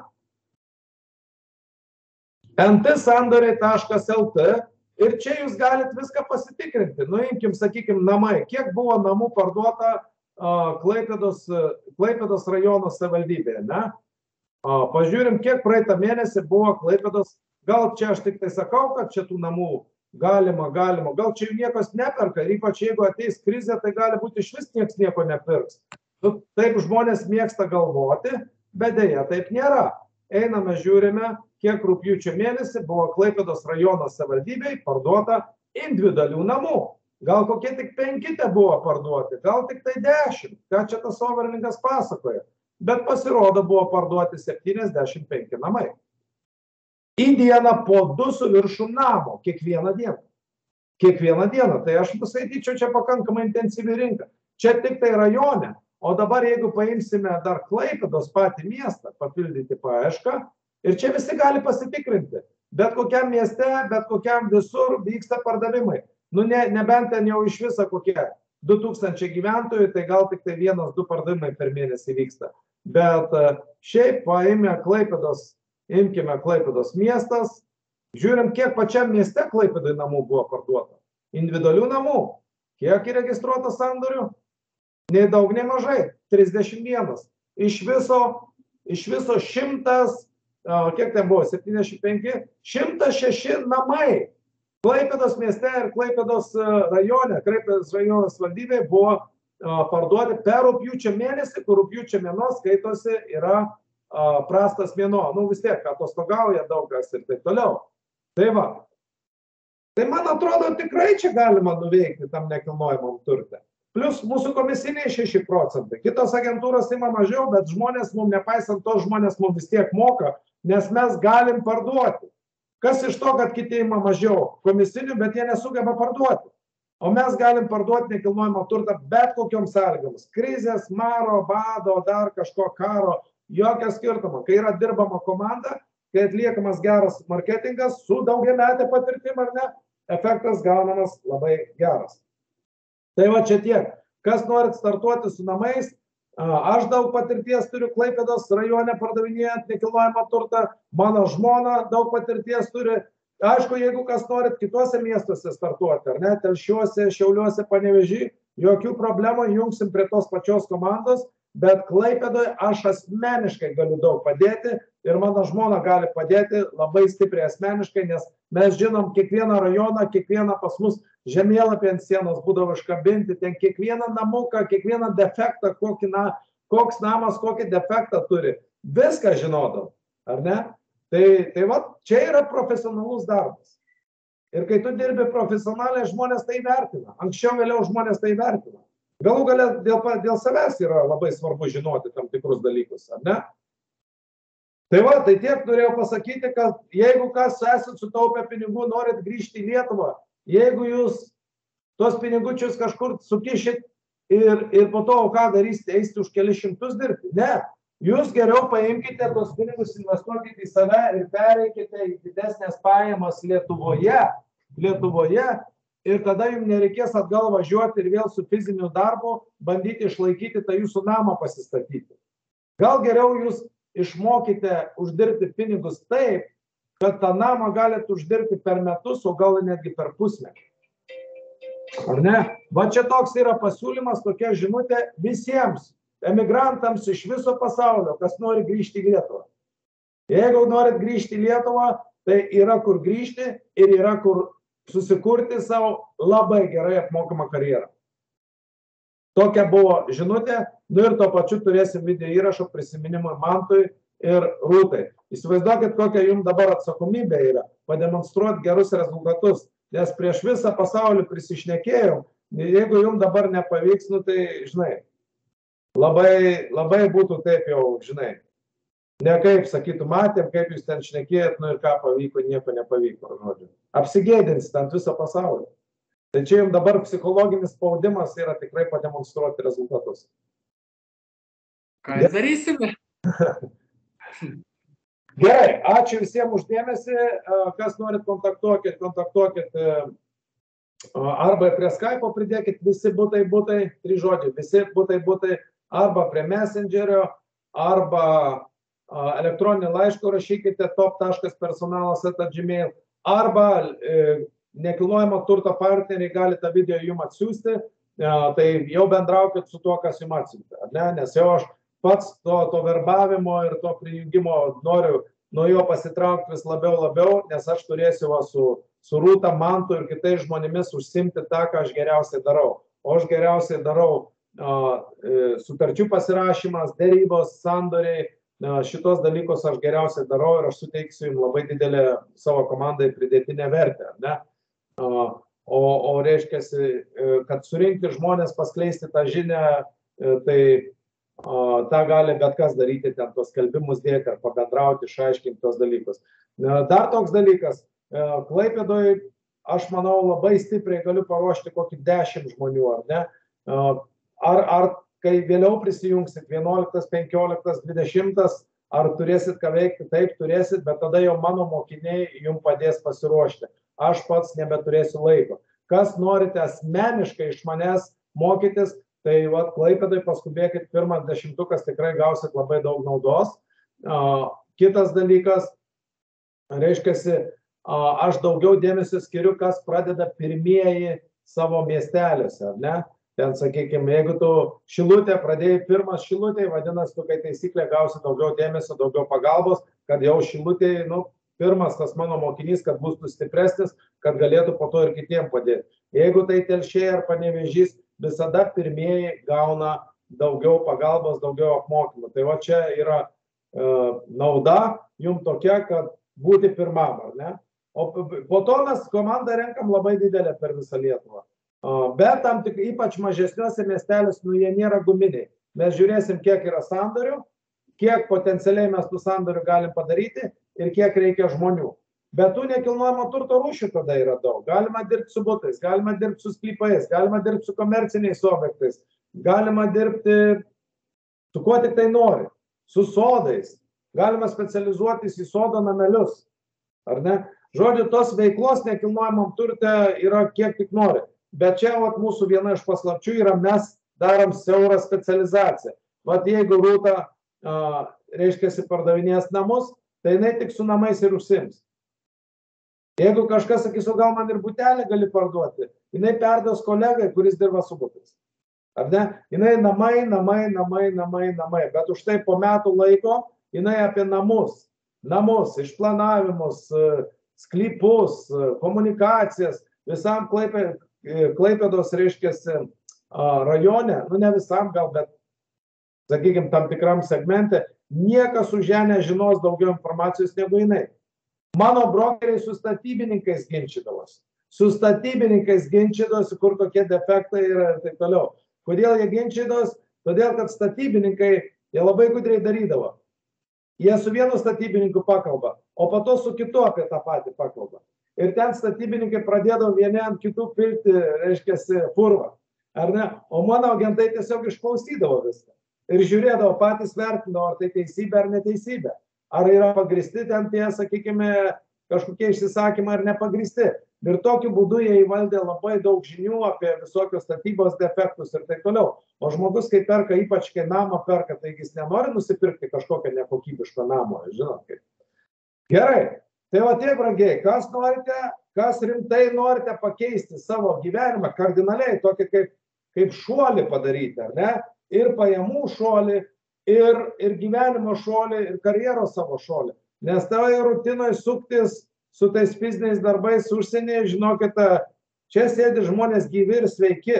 en te sandoriai taškas el te. Ir čia jūs galite viską pasitikrinti. Nuimkim, sakykim, namai. Kiek buvo namų parduota uh, Klaipėdos, Klaipėdos rajono savivaldybėje, ne? Uh, pažiūrim, kiek praeitą mėnesį buvo Klaipėdos. Gal čia aš tik tai sakau, kad čia tų namų galima, galima. Gal čia jų niekas neperka. Ir ypač jeigu ateis krizė, tai gali būti iš vis nieks nieko nepirks. Taip žmonės mėgsta galvoti, bet dėja taip nėra. Einame, žiūrime, kiek rugpjūčio mėnesį buvo Klaipėdos rajono savivaldybei parduota individualių namų. Gal kokie tik penki te buvo parduoti, gal tik tai dešimt, ką čia tas overlingas pasakoja. Bet pasirodo buvo parduoti septyniasdešimt penki namai. į dieną po du su viršum namo, kiekvieną dieną. Kiekvieną dieną. Tai aš pasakyčiau, čia pakankamai intensyvi rinka. Čia tik tai rajone. O dabar jeigu paimsime dar Klaipėdos patį miestą, papildyti paiešką, ir čia visi gali pasitikrinti. Bet kokiam mieste, bet kokiam visur vyksta pardavimai. Nu, ne, nebent ten jau iš viso kokie du tūkstančiai gyventojų, tai gal tik tai vienas, du pardavimai per mėnesį vyksta. Bet šiaip paėmė Klaipėdos, imkime Klaipėdos miestas, žiūrim, kiek pačiam mieste Klaipėdoj namų buvo parduota. Individualių namų. Kiek įregistruota sandorių? Nei daug, nei mažai. trisdešimt vienas. Iš viso, iš viso šimtas, kiek ten buvo, septyniasdešimt penki, šimtas šeši namai. Klaipėdos mieste ir Klaipėdos rajone, Klaipėdos rajono valdybėje buvo parduoti per rugpjūčio mėnesį, kur rugpjūčio mėnuo skaitosi yra prastas mėnuo. Nu vis tiek, atostogauja daug kas ir taip toliau. Tai va. Tai man atrodo, tikrai čia galima nuveikti tam nekilnojamam turte. Plius mūsų komisiniai šeši procentai. Kitos agentūros ima mažiau, bet žmonės mums, nepaisant to, žmonės mums vis tiek moka, nes mes galim parduoti. Kas iš to, kad kiti ima mažiau komisinių, bet jie nesugeba parduoti. O mes galim parduoti nekilnojamą turtą bet kokiom sąlygomis. Krizės, maro, bado, dar kažko karo, jokio skirtumo. Kai yra dirbama komanda, kai atliekamas geras marketingas su daugiametė patirtim ar ne, efektas gaunamas labai geras. Tai va čia tiek. Kas norit startuoti su namais, aš daug patirties turiu Klaipėdos rajone pardavinėjant nekilnojamą turtą, mano žmona daug patirties turi. Aišku, jeigu kas norit kitose miestuose startuoti, ar ne, Telšiuose, Šiauliuose, Panevėžy, jokių problemų, jungsim prie tos pačios komandos, bet Klaipėdoje aš asmeniškai galiu daug padėti ir mano žmona gali padėti labai stipriai asmeniškai, nes mes žinom kiekvieną rajoną, kiekvieną pas mus žemėlapį ant sienos būdavo iškabinti, ten kiekvieną namuką, kiekvieną defektą, kokį na, koks namas, kokį defektą turi. Viską žinodom, ar ne? Tai, tai va, čia yra profesionalus darbas. Ir kai tu dirbi profesionaliai, žmonės tai vertina. Anksčiau vėliau žmonės tai vertina. Galų galia dėl, dėl savęs yra labai svarbu žinoti tam tikrus dalykus, ar ne? Tai va, tai tiek norėjau pasakyti, kad jeigu kas esat sutaupę pinigų, norit grįžti į Lietuvą, jeigu jūs tos pinigučius kažkur sukišit ir, ir po to, ką darysite, eisite už kelis šimtus dirbti? Ne. Jūs geriau paimkite tos pinigus, investuokite į save ir pereikite į didesnės pajamas Lietuvoje, Lietuvoje ir tada jums nereikės atgal važiuoti ir vėl su fiziniu darbu bandyti išlaikyti tą jūsų namą pasistatyti. Gal geriau jūs išmokite uždirbti pinigus taip, kad tą namą galite uždirbti per metus, o gal netgi per pusmetį. Ar ne? Va čia toks yra pasiūlymas, tokia žinutė visiems emigrantams iš viso pasaulio, kas nori grįžti į Lietuvą. Jeigu norit grįžti į Lietuvą, tai yra kur grįžti ir yra kur susikurti savo labai gerai apmokamą karjerą. Tokia buvo žinutė, nu ir to pačiu turėsim video įrašą prisiminimui Mantui ir Rūtai. Įsivaizduokit, kokia jums dabar atsakomybė yra pademonstruoti gerus rezultatus, nes prieš visą pasaulį prisišnekėjom, jeigu jums dabar nepavyks, nu tai, žinai, labai, labai būtų taip jau, žinai, ne kaip sakytų, matėm, kaip jūs ten šnekėjot, nu ir ką pavyko, nieko nepavyko, žodžiu. Apsigėdinsit ant viso pasaulio. Tai čia jums dabar psichologinis spaudimas yra tikrai pademonstruoti rezultatus. Ką darysime? Gerai, ačiū visiems uždėmesį. Kas norit, kontaktuokit, kontaktuokit arba prie Skype'o pridėkit visi būtai būtai, trys žodžiai, visi būtai būtai, arba prie Messengerio, arba elektroninį laišką rašykite top taškas personalas eta gmail, arba nekilnojamo turto partneriai gali tą video jums atsiųsti, tai jau bendraukit su tuo, kas jums atsiuntė, ar ne? Nes jau aš pats to, to verbavimo ir to prijungimo noriu nuo jo pasitraukti vis labiau labiau, nes aš turėsiu va, su, su Rūta, Mantu ir kitais žmonėmis užsimti tą, ką aš geriausiai darau. O aš geriausiai darau a, sutarčių pasirašymas, dėrybos, sandoriai, a, šitos dalykus aš geriausiai darau ir aš suteiksiu jums labai didelę savo komandai pridėtinę vertę, ne? O, o reiškia, kad surinkti žmonės, paskleisti tą žinią, tai tą gali bet kas daryti, ten tos skelbimus dėti ar pabendrauti, išaiškinti tos dalykus. Dar toks dalykas, Klaipėdoje, aš manau, labai stipriai galiu paruošti kokį dešimt žmonių, ar ne? Ar, ar kai vėliau prisijungsit, vienuoliktas, penkioliktas, dvidešimtas, ar turėsit ką veikti, taip turėsit, bet tada jau mano mokiniai jums padės pasiruošti. Aš pats nebeturėsiu laiko. Kas norite asmeniškai iš manęs mokytis, tai vat, Klaipėdai paskubėkit, pirmas dešimtukas tikrai gausit labai daug naudos. Uh, kitas dalykas, reiškiasi, uh, aš daugiau dėmesio skiriu, kas pradeda pirmieji savo miesteliuose, ar ne? Ten, sakykime, jeigu tu Šilutė pradėjai pirmas Šilutėj, vadinasi, tu kai taisyklė gausi daugiau dėmesio, daugiau pagalbos, kad jau Šilutėj, nu, pirmas tas mano mokinys, kad būtų stipresnis, kad galėtų po to ir kitiem padėti. Jeigu tai Telšiai ar Panevėžys, visada pirmieji gauna daugiau pagalbos, daugiau apmokymų. Tai va čia yra e, nauda jums tokia, kad būti pirmam, ar ne? O po to mes komandą renkam labai didelę per visą Lietuvą. Bet tam tik ypač mažesniuose miestelės, nu jie nėra guminiai. Mes žiūrėsim, kiek yra sandorių, kiek potencialiai mes tų sandorių galim padaryti ir kiek reikia žmonių. Bet tų nekilnojamo turto rūšių tada yra daug. Galima dirbti su butais, galima dirbti su sklypais, galima dirbti su komerciniais objektais, galima dirbti su kuo tik tai nori, su sodais, galima specializuotis į sodo namelius, ar ne? Žodžiu, tos veiklos nekilnojamam turte yra kiek tik nori. Bet čia vat, mūsų viena iš paslapčių yra, mes darom siaurą specializaciją. Vat jeigu Rūta, a, reiškiasi, pardavinės namus, tai jinai tik su namais ir užsiims. Jeigu kažkas sakys, o gal man ir butelį gali parduoti, jinai perduos kolegai, kuris dirba su butais. Ar ne? Jinai namai, namai, namai, namai, namai. Bet už tai po metų laiko jinai apie namus, namus, išplanavimus, sklypus, komunikacijas, visam Klaipė, Klaipėdos, reiškiasi, rajone, nu ne visam gal, bet, sakykime, tam tikram segmente, niekas už ją nežinos daugiau informacijos negu jinai. Mano brokeriai su statybininkais ginčydavosi. Su statybininkais ginčydavosi, kur kokie defektai yra ir taip toliau. Kodėl jie ginčydavosi? Todėl, kad statybininkai, jie labai gudriai darydavo. Jie su vienu statybininku pakalba, o po to su kitu apie tą patį pakalba. Ir ten statybininkai pradėdavo vieni ant kitų pilti, reiškiasi, purvą. Ar ne? O mano agentai tiesiog išklausydavo viską. Ir žiūrėdavo, patys vertindavo, ar tai teisybė ar neteisybė. Ar yra pagristi ten tie, sakykime, kažkokie išsisakymai ar nepagristi. Ir tokiu būdu jie įvaldė labai daug žinių apie visokios statybos defektus ir taip toliau. O žmogus, kai perka, ypač kai namą perka, tai jis nenori nusipirkti kažkokią nekokybišką namą, žinot kaip. Gerai. Tai va tie, brangiai, kas norite, kas rimtai norite pakeisti savo gyvenimą, kardinaliai, tokį kaip, kaip šuolį padaryti, ar ne? Ir pajamų šuolį, ir, ir gyvenimo šuolį, ir karjeros savo šuolį. Nes tavo rutinoje suktis su tais fiziniais darbais užsienyje, žinokite, čia sėdi žmonės gyvi ir sveiki.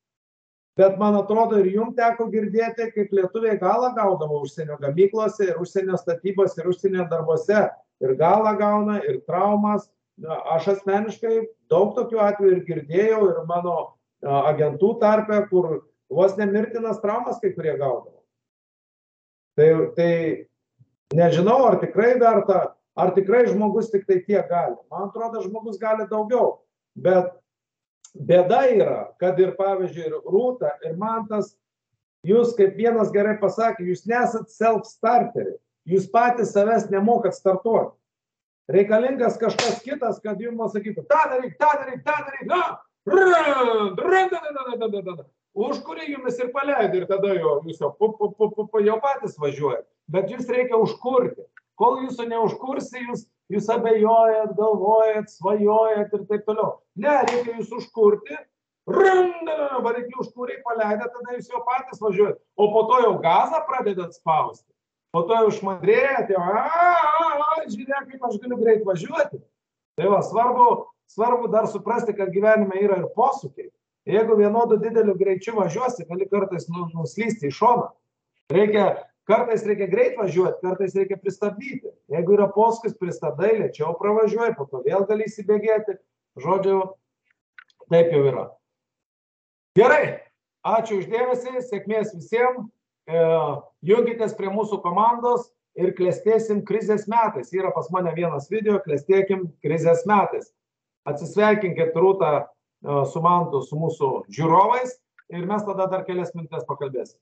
Bet man atrodo, ir jums teko girdėti, kaip lietuviai galą gaudavo užsienio gamyklose, ir užsienio statybos, ir užsienio darbose. Ir galą gauna, ir traumas. Aš asmeniškai daug tokių atvejų ir girdėjau, ir mano agentų tarpe, kur vos nemirtinas traumas kai kurie gaudavo. Tai, tai nežinau, ar tikrai verta, ar tikrai žmogus tik tai tiek gali. Man atrodo, žmogus gali daugiau. Bet bėda yra, kad ir, pavyzdžiui, ir Rūta, ir Mantas, jūs, kaip vienas gerai pasakė, jūs nesat self-starteriai. Jūs patys savęs nemokat startuoti. Reikalingas kažkas kitas, kad jums sakytų, tą daryk, tą daryk, tą daryk, už kurį jumis ir paleidai ir tada jau, jūs jau, pu, pu, pu, pu, pu, jau patys važiuojat. Bet jūs reikia užkurti. Kol jūsų neužkursi, jūs, jūs abejojat, galvojat, svajojat ir taip toliau. Ne, reikia jūs užkurti, variklį užkūrė, paleidai, tada jūs jau patys važiuojat. O po to jau gazą pradedat spausti. Po to jau išmadrėjat, jau, a, a, a, žiūrėk, kaip aš galiu greit važiuoti. Tai va, svarbu, svarbu dar suprasti, kad gyvenime yra ir posūkiai. Jeigu vienodu dideliu greičiu važiuosi, gali kartais nuslysti į šoną. Reikia, kartais reikia greit važiuoti, kartais reikia pristabdyti. Jeigu yra posūkis, pristabdai, lėčiau pravažiuoji, po to vėl gali įsibėgėti. Žodžiu, taip jau yra. Gerai, ačiū uždėmesį, sėkmės visiems. Jungitės prie mūsų komandos ir klestėsim krizės metais. Yra pas mane vienas video, klestėkim krizės metais. Atsisveikinkit Rūta su Mantu, su mūsų žiūrovais ir mes tada dar kelias minutės pakalbėsim.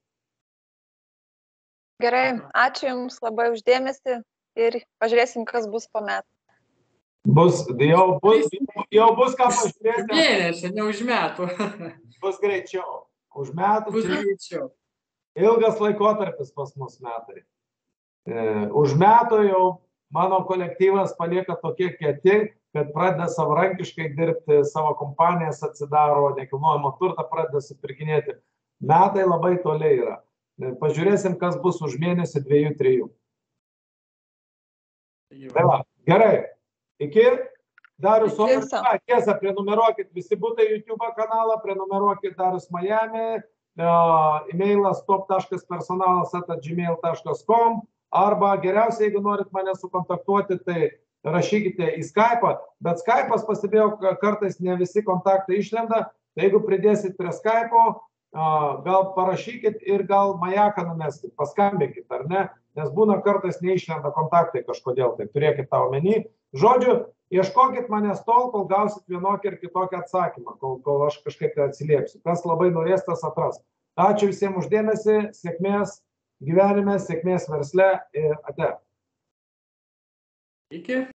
Gerai, ačiū Jums labai uždėmesį ir pažiūrėsim, kas bus po metų. Bus, jau bus, jau bus ką pažiūrėti. Mėnesį, ne už metų. Bus greičiau. Už metų. Bus greičiau. Ilgas laikotarpis pas mus metai. Už metų jau mano kolektyvas palieka tokie kieti, kad pradeda savarankiškai dirbti, savo kompanijas atsidaro, nekilnojamo turtą pradeda supirkinėti. Metai labai toliai yra. Pažiūrėsim, kas bus už mėnesį, dviejų, trijų. Tai va, gerai. Iki. Darius Somersa. Tiesa, prenumeruokit visi būtai YouTube kanalą, prenumeruokit Darius Miami, e-mailas top taškas personalas eta gmail taškas com, arba geriausiai, jeigu norit mane sukontaktuoti, tai rašykite į Skype'ą, bet Skype'as pastebėjau, kartais ne visi kontaktai išlenda, tai jeigu pridėsit prie Skype'o, gal parašykit ir gal majaką numeskit, paskambinkit, ar ne, nes būna kartais neišlenda kontaktai kažkodėl, tai turėkit tą omeny. Žodžiu, ieškokit manęs tol, kol gausit vienokį ir kitokį atsakymą, kol, kol aš kažkaip tai atsiliepsiu. Kas labai norės, tas atras. Ačiū visiems uždėmesį, sėkmės gyvenime, sėkmės versle ir ate. Iki.